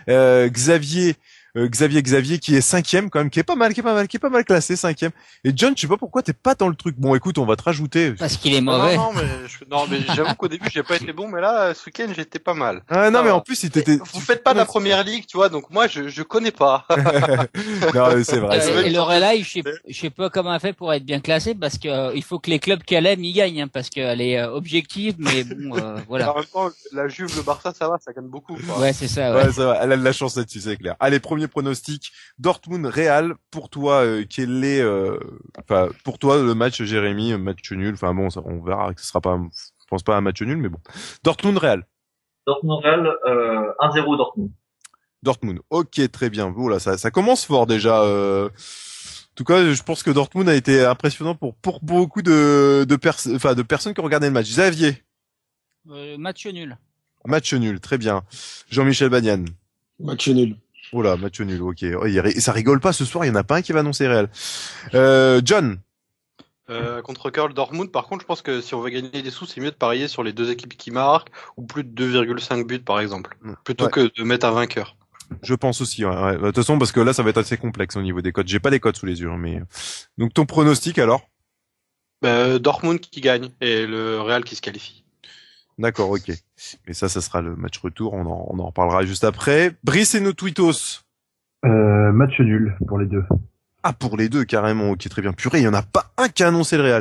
A: Xavier qui est 5e quand même, qui est pas mal classé, 5e. Et John, je sais pas pourquoi t'es pas dans le truc. Bon, écoute, on va te rajouter.
L: Parce qu'il est mauvais.
H: Non, mais j'avoue qu'au début, j'ai pas été bon, mais là, ce week-end, j'étais pas mal.
A: Ah, non, mais en plus,
H: vous faites pas de la première ligue, tu vois, donc moi, je connais pas.
A: Non, c'est vrai.
L: Et Lorelai, je sais pas comment elle fait pour être bien classée, parce que il faut que les clubs qu'elle aime, ils gagnent, hein, parce qu'elle est objective, mais bon, voilà.
H: En même temps, la Juve, le Barça, ça va, ça gagne beaucoup, quoi.
L: Ouais, c'est ça, ouais.
A: Ouais, ça va. Elle a de la chance là-dessus, c'est clair. Allez, premier pronostic. Dortmund Real, pour toi, quel est, pour toi, le match Jérémy, match nul. Enfin bon, ça, on verra que ce sera pas Je pense pas à un match nul, mais bon. Dortmund-Real.
M: Dortmund-Real, 1-0 Dortmund.
A: Dortmund. Ok, très bien. Voilà, ça commence fort déjà. En tout cas, je pense que Dortmund a été impressionnant pour beaucoup de personnes qui ont regardé le match. Xavier.
L: Match nul.
A: Match nul, très bien. Jean-Michel Bagnan.
D: Match nul.
A: Oh là, match nul, ok. Oh, ça rigole pas ce soir, il y en a pas un qui va annoncer Real. John.
H: Contre Curl Dortmund, par contre, je pense que si on veut gagner des sous, c'est mieux de parier sur les deux équipes qui marquent ou plus de 2,5 buts par exemple, plutôt que de mettre un vainqueur.
A: Je pense aussi, ouais. De toute façon, parce que là, ça va être assez complexe au niveau des codes. J'ai pas les codes sous les yeux, mais donc ton pronostic alors?
H: Dortmund qui gagne et le Real qui se qualifie.
A: D'accord, ok. Mais ça sera le match retour. On en reparlera juste après. Brice et nos tweetos.
I: Match nul pour les deux.
A: Ah, pour les deux, carrément. Ok, très bien. Purée, il y en a pas un qui a annoncé le Real.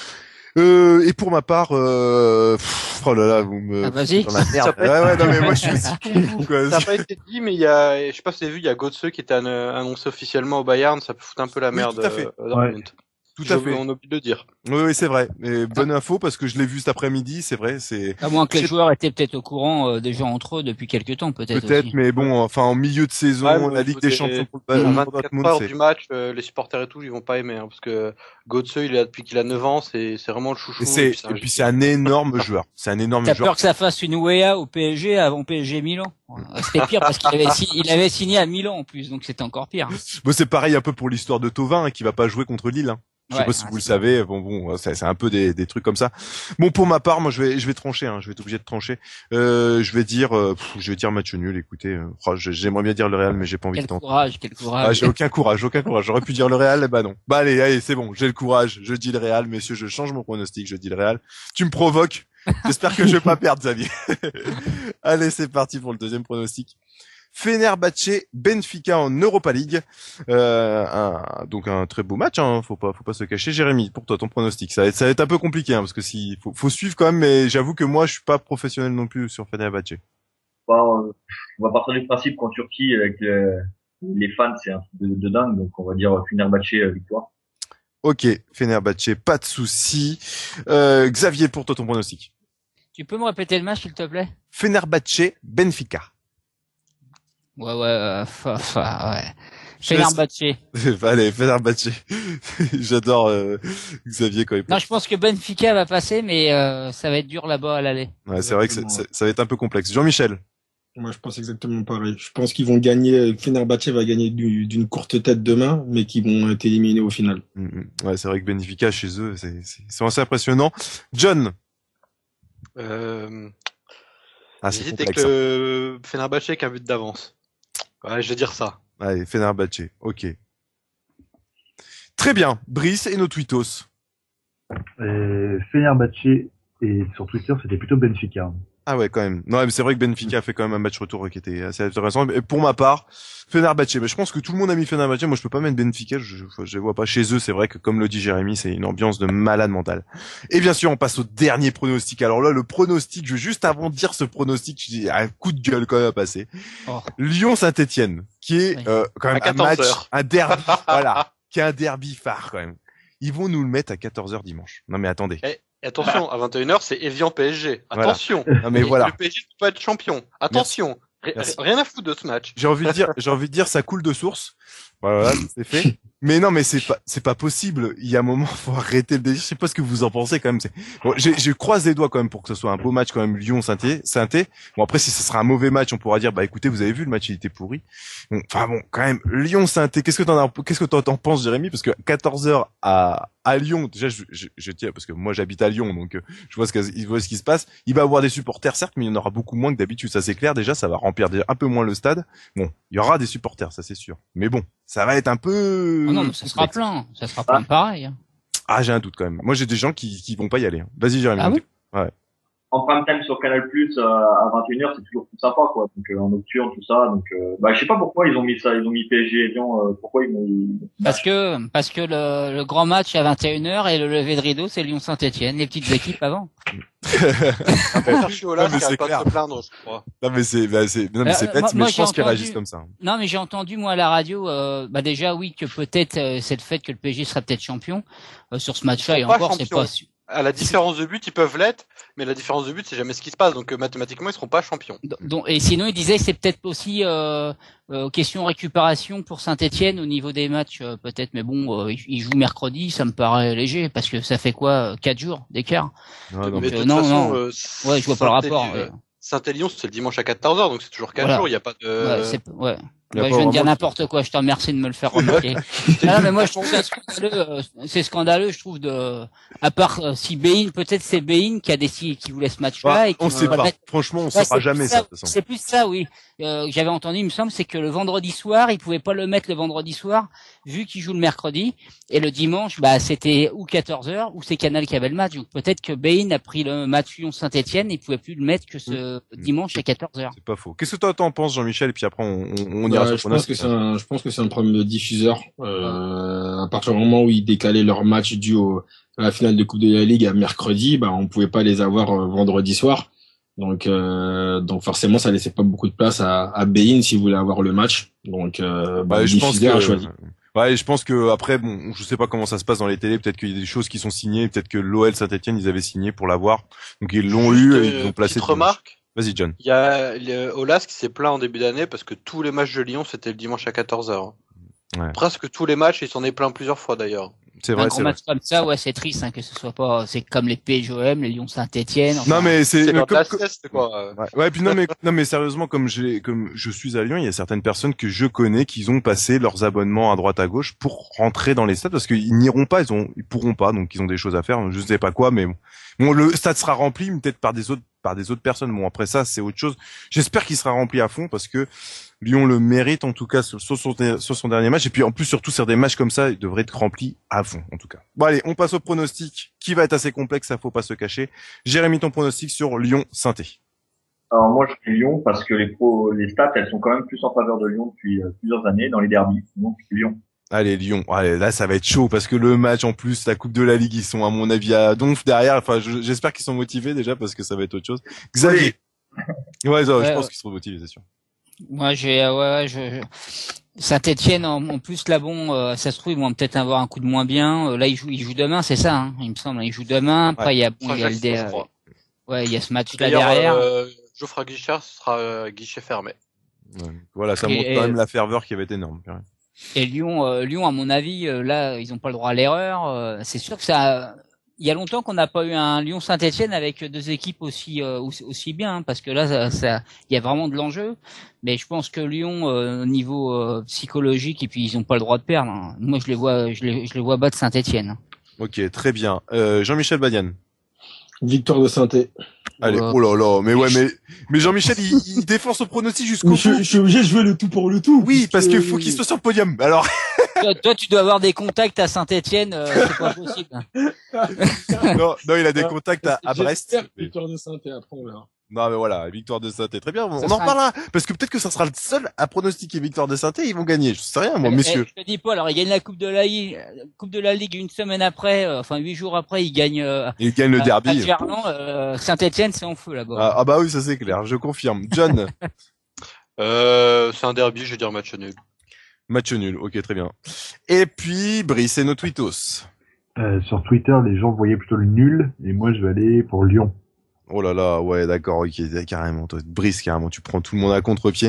A: Et pour ma part, oh là là, vous me...
L: Ah, vas-y.
A: Dans la merde. Ouais, non, mais moi, je suis aussi con vous, quoi.
H: Ça n'a pas été dit, mais il y a, je sais pas si vous avez vu, il y a Götze qui était annoncé officiellement au Bayern, ça peut foutre un peu la merde.
A: Tout à fait.
H: Dortmund.
A: Tout à fait.
H: On oublie de le dire.
A: Oui, c'est vrai. Et bonne info parce que je l'ai vu cet après-midi, c'est vrai, c'est.
L: À moins que les joueurs étaient peut-être au courant déjà entre eux depuis quelques temps, peut-être.
A: Peut-être,
L: aussi.
A: mais bon, enfin en milieu de saison, la Ligue des Champions pour le
H: 24 heures du match, les supporters et tout, ils vont pas aimer, parce que Götze, il est là depuis qu'il a 9 ans, c'est vraiment le chouchou.
A: Et puis c'est un énorme joueur. C'est un énorme joueur.
L: T'as peur que ça fasse une UEA au PSG avant PSG Milan? C'était pire parce qu'il avait signé à Milan en plus, donc c'était encore pire.
A: Bon, c'est pareil un peu pour l'histoire de Thauvin, qui va pas jouer contre Lille, hein. Je sais pas si vous le savez. Bon, c'est un peu des trucs comme ça. Bon, pour ma part, moi, je vais trancher. Je vais être obligé de trancher. Je vais dire match nul. Écoutez, j'aimerais bien dire le Real, mais j'ai pas envie de tenter.
L: Quel courage.
A: Ah, j'ai aucun courage. J'aurais pu dire le Real, bah non. Bah allez, c'est bon. J'ai le courage. Je dis le Real, messieurs. Je change mon pronostic. Je dis le Real. Tu me provoques. J'espère que je vais pas perdre, Xavier. Allez, c'est parti pour le deuxième pronostic. Fenerbahçe Benfica en Europa League, donc un très beau match, hein, faut pas se cacher. Jérémy, pour toi ton pronostic, ça va être un peu compliqué, hein, parce que faut suivre quand même, mais j'avoue que moi je suis pas professionnel non plus sur Fenerbahçe.
M: On va partir du principe qu'en Turquie avec les fans c'est un truc de dingue, donc on va dire Fenerbahçe victoire.
A: Ok, Fenerbahçe, pas de souci. Xavier, pour toi ton pronostic.
L: Tu peux me répéter le match s'il te plaît?
A: Benfica.
L: Ouais. Fenerbahçe.
A: Allez, Fenerbahçe. J'adore Xavier quand il
L: Non, je pense que Benfica va passer, mais ça va être dur là-bas à l'aller.
A: Ouais, c'est vrai que ça va être un peu complexe. Jean-Michel.
D: Moi, je pense exactement pareil. Je pense qu'ils vont gagner, Fenerbahçe va gagner d'une courte tête demain, mais qu'ils vont être éliminés au final.
A: Ouais, c'est vrai que Benfica, chez eux, c'est assez impressionnant. John.
H: J'hésite avec le Fenerbahçe qui a un but d'avance. Ouais, je vais dire ça.
A: Allez, Fenerbahçe. Ok. Très bien. Brice et nos tweetos.
I: Fenerbahçe et sur Twitter, c'était plutôt Benfica.
A: Ah ouais, quand même. Non, mais c'est vrai que Benfica a fait quand même un match retour qui était assez intéressant. Et pour ma part, Fenerbahçe. Mais je pense que tout le monde a mis Fenerbahçe. Moi, je peux pas mettre Benfica. Je vois pas chez eux. C'est vrai que, comme le dit Jérémy, c'est une ambiance de malade mental. Et bien sûr, on passe au dernier pronostic. Alors là, le pronostic, juste avant de dire ce pronostic, je dis un coup de gueule quand même à passer. Oh. Lyon-Saint-Etienne, qui est quand même un match, un derby, voilà, qui est un derby phare quand même. Ils vont nous le mettre à 14h dimanche. Non mais attendez.
H: Et attention, à 21h, c'est Evian PSG. Attention.
A: Voilà. Non mais voilà.
H: Le PSG peut pas être champion. Attention. Rien à foutre de ce match.
A: J'ai envie de dire, ça coule de source. Voilà, c'est fait. Mais non, mais c'est pas possible. Il y a un moment, faut arrêter le délire. Je sais pas ce que vous en pensez quand même. Bon, je croise les doigts quand même pour que ce soit un beau match quand même Lyon-Saint-Étienne. Bon après, si ce sera un mauvais match, on pourra dire, bah écoutez, vous avez vu le match, il était pourri. Bon, enfin bon, quand même Lyon-Saint-Étienne. Qu'est-ce que t'en penses, Jérémy? Parce que 14h à Lyon, déjà, je tiens parce que moi j'habite à Lyon, donc je vois ce qui se passe. Il va y avoir des supporters certes, mais il y en aura beaucoup moins que d'habitude. Ça c'est clair. Déjà, ça va remplir un peu moins le stade. Bon, il y aura des supporters, ça c'est sûr. Mais bon, ça va être un peu.
L: Oh non, mais ça sera plein. Ça sera plein pareil.
A: Ah, j'ai un doute quand même. Moi, j'ai des gens qui vont pas y aller. Vas-y, Jérémy.
L: Ah bon?
A: Ouais.
M: En prime time sur Canal+, à 21h, c'est toujours plus sympa, quoi. Donc, en nocturne, tout ça. Donc, je sais pas pourquoi ils ont mis ça. Ils ont mis PSG et Lyon. Pourquoi ils m'ont...
L: Parce que le grand match à 21h et le lever de rideau, c'est Lyon-Saint-Etienne. Les petites équipes avant.
A: Non, mais c'est clair. Non, mais c'est bête, mais je pense qu'ils réagissent comme ça.
L: Non, mais j'ai entendu, moi, à la radio, déjà, oui, que peut-être, c'est le fait que le PSG sera peut-être champion, sur ce match-là, et encore, c'est pas sûr.
H: À la différence de but, ils peuvent l'être, mais la différence de but, c'est jamais ce qui se passe. Donc mathématiquement, ils seront pas champions.
L: Donc, et sinon, il disait que c'est peut-être aussi question récupération pour Saint-Etienne au niveau des matchs, peut-être. Mais bon, ils jouent mercredi, ça me paraît léger, parce que ça fait quoi, 4 jours d'écart.
A: Ouais, non,
H: mais de toute
L: non,
H: façon,
L: ouais, je vois pas le rapport.
H: Saint-Élion, c'est le dimanche à 14h, donc c'est toujours 4 jours. Il y a pas de.
L: Ouais. Ouais, je viens de dire n'importe quoi. Je te remercie de me le faire remarquer. Non, mais moi, je trouve ça scandaleux. C'est scandaleux, je trouve, à part si Bein, peut-être c'est Bein qui a décidé, qui voulait ce match-là. Et
A: on sait pas. Franchement, on saura jamais ça, de toute façon.
L: C'est plus ça, oui. J'avais entendu, il me semble, c'est que le vendredi soir, il pouvait pas le mettre le vendredi soir, vu qu'il joue le mercredi. Et le dimanche, c'était ou 14h, ou c'est Canal qui avait le match. Donc peut-être que Bein a pris le match Lyon-Saint-Etienne, il pouvait plus le mettre que ce dimanche à 14h.
A: C'est pas faux. Qu'est-ce que toi t'en penses, Jean-Michel? Et puis après, on ira sur
D: je pense que c'est un problème de diffuseur. À partir du moment où ils décalaient leur match dû à la finale de Coupe de la Ligue à mercredi, on pouvait pas les avoir vendredi soir. Donc forcément, ça laissait pas beaucoup de place à Bein s'il voulait avoir le match. Donc, le diffuseur a choisi.
A: Ouais, je pense que après, bon, je sais pas comment ça se passe dans les télés. Peut-être qu'il y a des choses qui sont signées. Peut-être que l'OL Saint-Etienne, ils avaient signé pour l'avoir. Donc ils l'ont eu et ils l'ont placé.
H: Petite remarque.
A: Vas-y, John.
H: Il y a Olas qui s'est plaint en début d'année parce que tous les matchs de Lyon, c'était le dimanche à 14h.
A: Ouais.
H: Presque tous les matchs, il s'en est plaint plusieurs fois d'ailleurs.
A: C'est vrai,
L: un grand match comme ça, ouais, c'est triste, que ce soit pas, c'est comme les PSGOM, les Lyon Saint-Etienne.
A: Non, mais c'est
H: quoi.
A: Ouais, puis non, mais sérieusement, comme je suis à Lyon, il y a certaines personnes que je connais qui ont passé leurs abonnements à droite à gauche pour rentrer dans les stades parce qu'ils n'iront pas, ils pourront pas, donc ils ont des choses à faire, je sais pas quoi, mais bon, le stade sera rempli, peut-être par des autres personnes. Bon, après ça, c'est autre chose. J'espère qu'il sera rempli à fond parce que Lyon le mérite, en tout cas, sur son dernier match. Et puis, en plus, surtout, sur des matchs comme ça, il devrait être rempli à fond, en tout cas. Bon, allez, on passe au pronostic, qui va être assez complexe, ça faut pas se cacher. Jérémy, ton pronostic sur Lyon-Saint-Étienne.
M: Alors, moi, je fais Lyon parce que les stats, elles sont quand même plus en faveur de Lyon depuis plusieurs années dans les derbys. Donc, Lyon.
A: Allez, Lyon. Allez, là, ça va être chaud parce que le match, en plus, la Coupe de la Ligue, ils sont, à mon avis, à donf derrière. Enfin, j'espère qu'ils sont motivés déjà parce que ça va être autre chose. Xavier. Ouais, je pense qu'ils seront motivés, c'est sûr.
L: Moi, Saint-Etienne, en plus, là, ça se trouve, ils vont peut-être avoir un coup de moins bien. Là, ils jouent demain, c'est ça, il me semble. Ils jouent demain. Après, il y a ce match-là derrière.
H: Geoffroy Guichard sera guichet fermé.
A: Ouais. Voilà, ça montre quand même la ferveur qui va être énorme.
L: Et Lyon, à mon avis, là, ils ont pas le droit à l'erreur. C'est sûr que il y a longtemps qu'on n'a pas eu un Lyon-Saint-Etienne avec deux équipes aussi bien, parce que là, il y a vraiment de l'enjeu. Mais je pense que Lyon, au niveau psychologique, et puis ils ont pas le droit de perdre. Moi, je les vois battre Saint-Etienne.
A: Ok, très bien. Jean-Michel Badian.
D: Victoire de Saint-Étienne.
A: Allez, oh là là, mais Jean-Michel, il défend son pronostic jusqu'au bout.
D: Je suis obligé de jouer le tout pour le tout.
A: Oui, parce qu'il faut qu'il soit sur le podium. Alors.
L: Toi, tu dois avoir des contacts à Saint-Etienne, c'est pas possible.
A: Non, il a des contacts à Brest.
D: Victoire de Saint-Étienne, après on verra.
A: Non, mais voilà, victoire de Saint-Étienne. Très bien, on en reparlera. Parce que peut-être que ça sera le seul à pronostiquer victoire de Saint-Étienne, ils vont gagner. Je sais rien, moi, messieurs.
L: Je te dis pas, alors, ils gagnent la Coupe de la Ligue une semaine après, 8 jours après, ils gagnent
A: le derby.
L: Saint-Étienne, c'est en feu, là-bas.
A: Ah bah oui, ça c'est clair, je confirme. John.
H: C'est un derby, je vais dire match nul.
A: Match nul, ok, très bien. Et puis, Brice et nos tweetos.
I: Sur Twitter, les gens voyaient plutôt le nul, et moi je vais aller pour Lyon.
A: Oh là là, ouais, d'accord, ok, carrément, toi, Brice, carrément, tu prends tout le monde à contre-pied.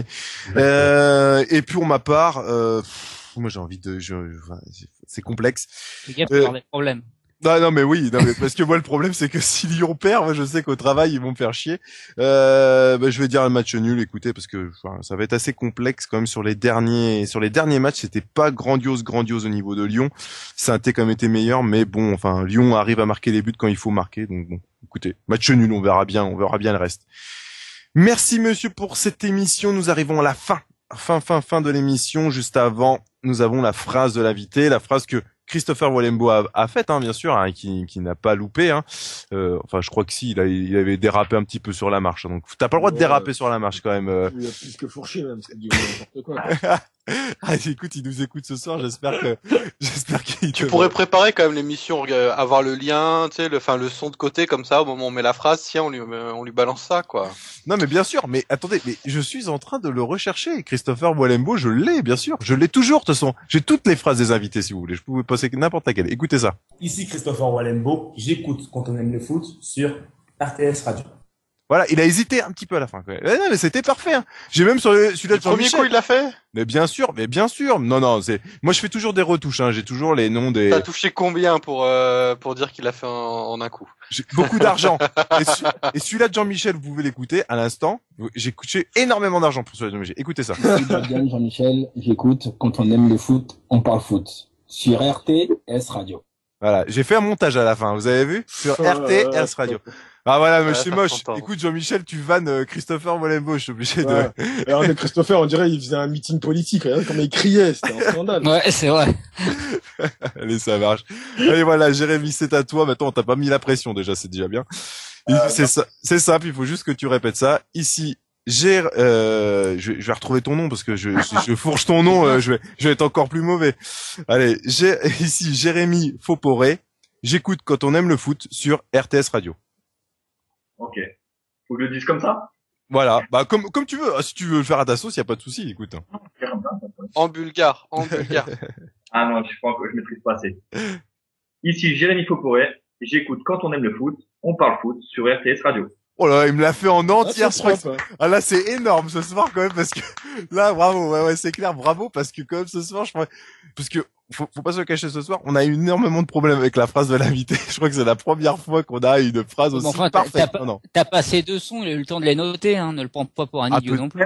A: Et puis, pour ma part, moi j'ai envie c'est complexe.
L: Les gars, avoir des problèmes.
A: Non, mais parce que moi le problème c'est que si Lyon perd, moi je sais qu'au travail ils vont me faire chier. Je vais dire un match nul, écoutez, parce que ça va être assez complexe quand même sur les derniers matchs, c'était pas grandiose au niveau de Lyon. Saint-Étienne quand même était meilleur, mais bon, enfin Lyon arrive à marquer les buts quand il faut marquer, donc bon, écoutez, match nul, on verra bien le reste. Merci monsieur pour cette émission, nous arrivons à la fin de l'émission. Juste avant, nous avons la phrase de l'invité, la phrase que Christopher Walembo a fait, bien sûr, qui n'a pas loupé. Enfin, je crois que si, il avait dérapé un petit peu sur la marche. Donc, t'as pas le droit de déraper sur la marche quand même.
D: Il a plus que fourché même, parce qu'il dit n'importe quoi.
A: Ah, écoute, il nous écoute ce soir, j'espère qu'il
H: Tu pourrais préparer quand même l'émission, avoir le lien, tu sais, le son de côté comme ça, au moment où on met la phrase, tiens, on lui balance ça, quoi.
A: Non, mais bien sûr, mais attendez, mais je suis en train de le rechercher. Christopher Walembo, je l'ai, bien sûr. Je l'ai toujours, de toute façon. J'ai toutes les phrases des invités, si vous voulez. Je peux vous passer n'importe laquelle. Écoutez ça.
J: Ici Christopher Walembo, j'écoute quand on aime le foot sur RTS Radio.
A: Voilà, il a hésité un petit peu à la fin, quoi. Non, mais c'était parfait, hein. J'ai même sur celui-là de
H: Jean-Michel. Premier coup, il l'a fait?
A: Mais bien sûr. Non, moi je fais toujours des retouches, hein. J'ai toujours les noms des...
H: T'as touché combien pour dire qu'il l'a fait en un coup?
A: J'ai beaucoup d'argent. Et celui-là de Jean-Michel, vous pouvez l'écouter à l'instant. J'ai coûté énormément d'argent pour celui-là de Jean-Michel. Écoutez ça.
O: Jean-Michel, j'écoute quand on aime le foot, on parle foot. Sur RTS Radio.
A: Voilà, j'ai fait un montage à la fin, vous avez vu? Sur RTS Radio. Ah voilà, mais c'est moche. Écoute, Jean-Michel, tu vannes Christopher Walembo, je suis obligé de...
D: Alors, Christopher, on dirait, il faisait un meeting politique. Regarde comment il criait, c'était un scandale.
L: Ouais, c'est vrai.
A: Allez, ça marche. Allez, voilà, Jérémy, c'est à toi. Maintenant, on t'a pas mis la pression, déjà, c'est déjà bien. C'est simple, il faut juste que tu répètes ça. Ici, je vais retrouver ton nom parce que je fourche ton nom, je vais être encore plus mauvais. Allez, ici, Jérémy Fauporé. J'écoute quand on aime le foot sur RTS Radio.
M: Ok. Faut que je le dise comme ça?
A: Voilà. Bah, comme tu veux. Si tu veux le faire à ta sauce, y a pas de souci, écoute.
H: En bulgare.
M: Ah non, je maîtrise pas assez. Ici, Jérémy Fauporé. J'écoute quand on aime le foot. On parle foot sur RTS Radio.
A: Oh là, il me l'a fait en entière, je crois. Ah là, c'est énorme ce soir quand même parce que là, bravo, ouais, c'est clair, bravo parce que quand même ce soir, parce que faut pas se le cacher ce soir, on a eu énormément de problèmes avec la phrase de l'invité. Je crois que c'est la première fois qu'on a une phrase aussi parfaite.
L: T'as passé 2 sons, il a eu le temps de les noter, hein, ne le prends pas pour un idiot non plus.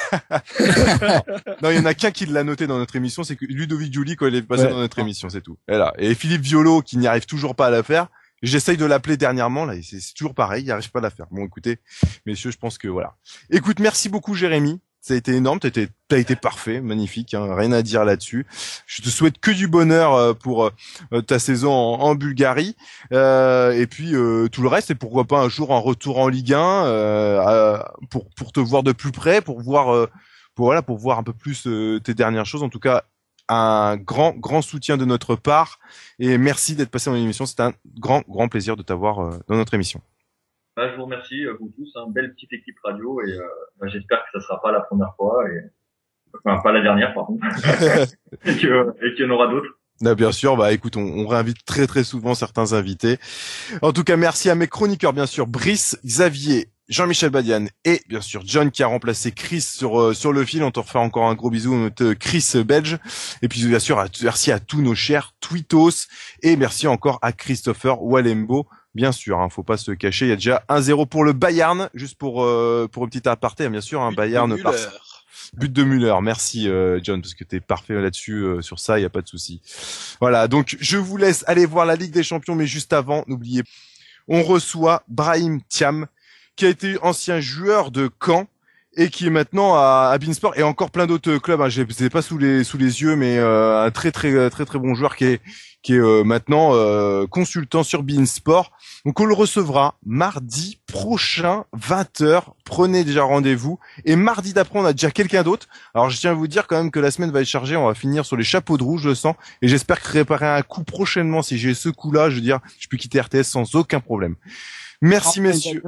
A: Non, il y en a qu'un qui l'a noté dans notre émission, c'est que Ludovic Giuli quand il est passé dans notre émission, c'est tout. Et Philippe Violo qui n'y arrive toujours pas à la faire. J'essaye de l'appeler dernièrement, là, c'est toujours pareil, il arrive pas à la faire. Bon, écoutez, messieurs, je pense que voilà. Écoute, merci beaucoup, Jérémy. Ça a été énorme, t'as été parfait, magnifique, hein, rien à dire là-dessus. Je te souhaite que du bonheur pour ta saison en Bulgarie, et puis tout le reste, et pourquoi pas un jour un retour en Ligue 1 pour te voir de plus près, pour voir un peu plus tes dernières choses. En tout cas, un grand soutien de notre part et merci d'être passé dans l'émission. C'est un grand plaisir de t'avoir dans notre émission.
M: Je vous remercie vous tous, belle petite équipe radio et j'espère que ça sera pas la première fois pas la dernière par contre et qu'il y en aura d'autres.
A: Bien sûr, écoute, on réinvite très souvent certains invités. En tout cas, merci à mes chroniqueurs bien sûr, Brice, Xavier, Jean-Michel Badian et bien sûr John qui a remplacé Chris sur le fil. On te refait encore un gros bisou à notre Chris belge. Et puis bien sûr merci à tous nos chers Twitos et merci encore à Christopher Walembo. Bien sûr, faut pas se cacher. Il y a déjà 1-0 pour le Bayern, juste pour une petite aparté, bien sûr, Bayern par but de Müller. Merci John parce que t'es parfait là-dessus sur ça, il y a pas de souci. Voilà, donc je vous laisse aller voir la Ligue des Champions, mais juste avant, n'oubliez pas, on reçoit Brahim Thiam qui a été ancien joueur de Caen et qui est maintenant à Beansport et encore plein d'autres clubs. Je l'ai pas sous les yeux, mais un très bon joueur qui est maintenant consultant sur Beansport. Donc on le recevra mardi prochain 20h. Prenez déjà rendez-vous. Et mardi d'après, on a déjà quelqu'un d'autre. Alors je tiens à vous dire quand même que la semaine va être chargée. On va finir sur les chapeaux de roue, je le sens. Et j'espère préparer un coup prochainement. Si j'ai ce coup-là, je veux dire, je peux quitter RTS sans aucun problème. Merci messieurs.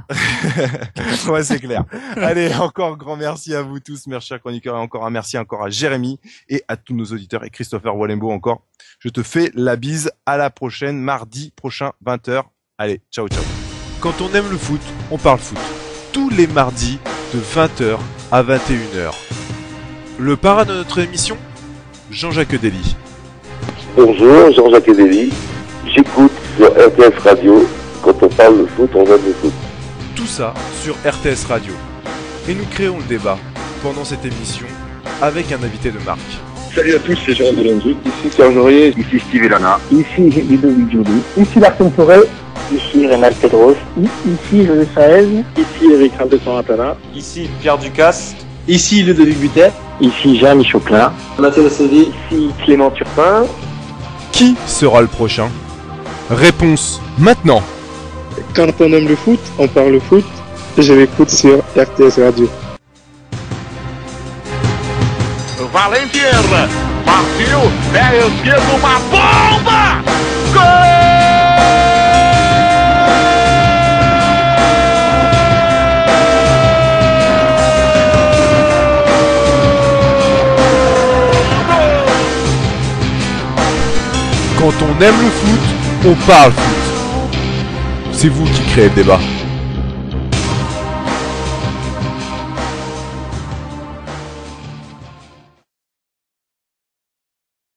A: Ouais, c'est clair. Allez, encore grand merci à vous tous, mes chers chroniqueurs, et encore un merci encore à Jérémy et à tous nos auditeurs et Christopher Walembo encore. Je te fais la bise, à la prochaine, mardi prochain, 20h. Allez, ciao. Quand on aime le foot, on parle foot. Tous les mardis de 20h à 21h. Le parrain de notre émission, Jean-Jacques Dely.
B: Bonjour, Jean-Jacques Dely. J'écoute sur RTS Radio. Quand on parle de foot, on aime le foot.
A: Tout ça sur RTS Radio. Et nous créons le débat pendant cette émission avec un invité de marque.
P: Salut à tous, c'est Jérôme Delanzu. Ici Serge Aurier. Ici Steve Elana.
E: Ici Ludovic Giuli. Ici Larsen Forêt. Ici Rénal Pedros. Ici José Saez.
C: Ici Eric Raldesan-Atala.
Q: Ici Pierre Ducasse.
G: Ici Ludovic Butet.
E: Ici Jeanne Choclin.
G: Mathieu Séville. Ici Clément Turpin.
A: Qui sera le prochain? Réponse maintenant.
C: Quand on aime le foot, on parle foot. Je l'écoute sur RTS Radio.
K: Valentier, partiu, pé esquerdo, uma bomba! Gol!
A: Quand on aime le foot, on parle foot. C'est vous qui créez le débat.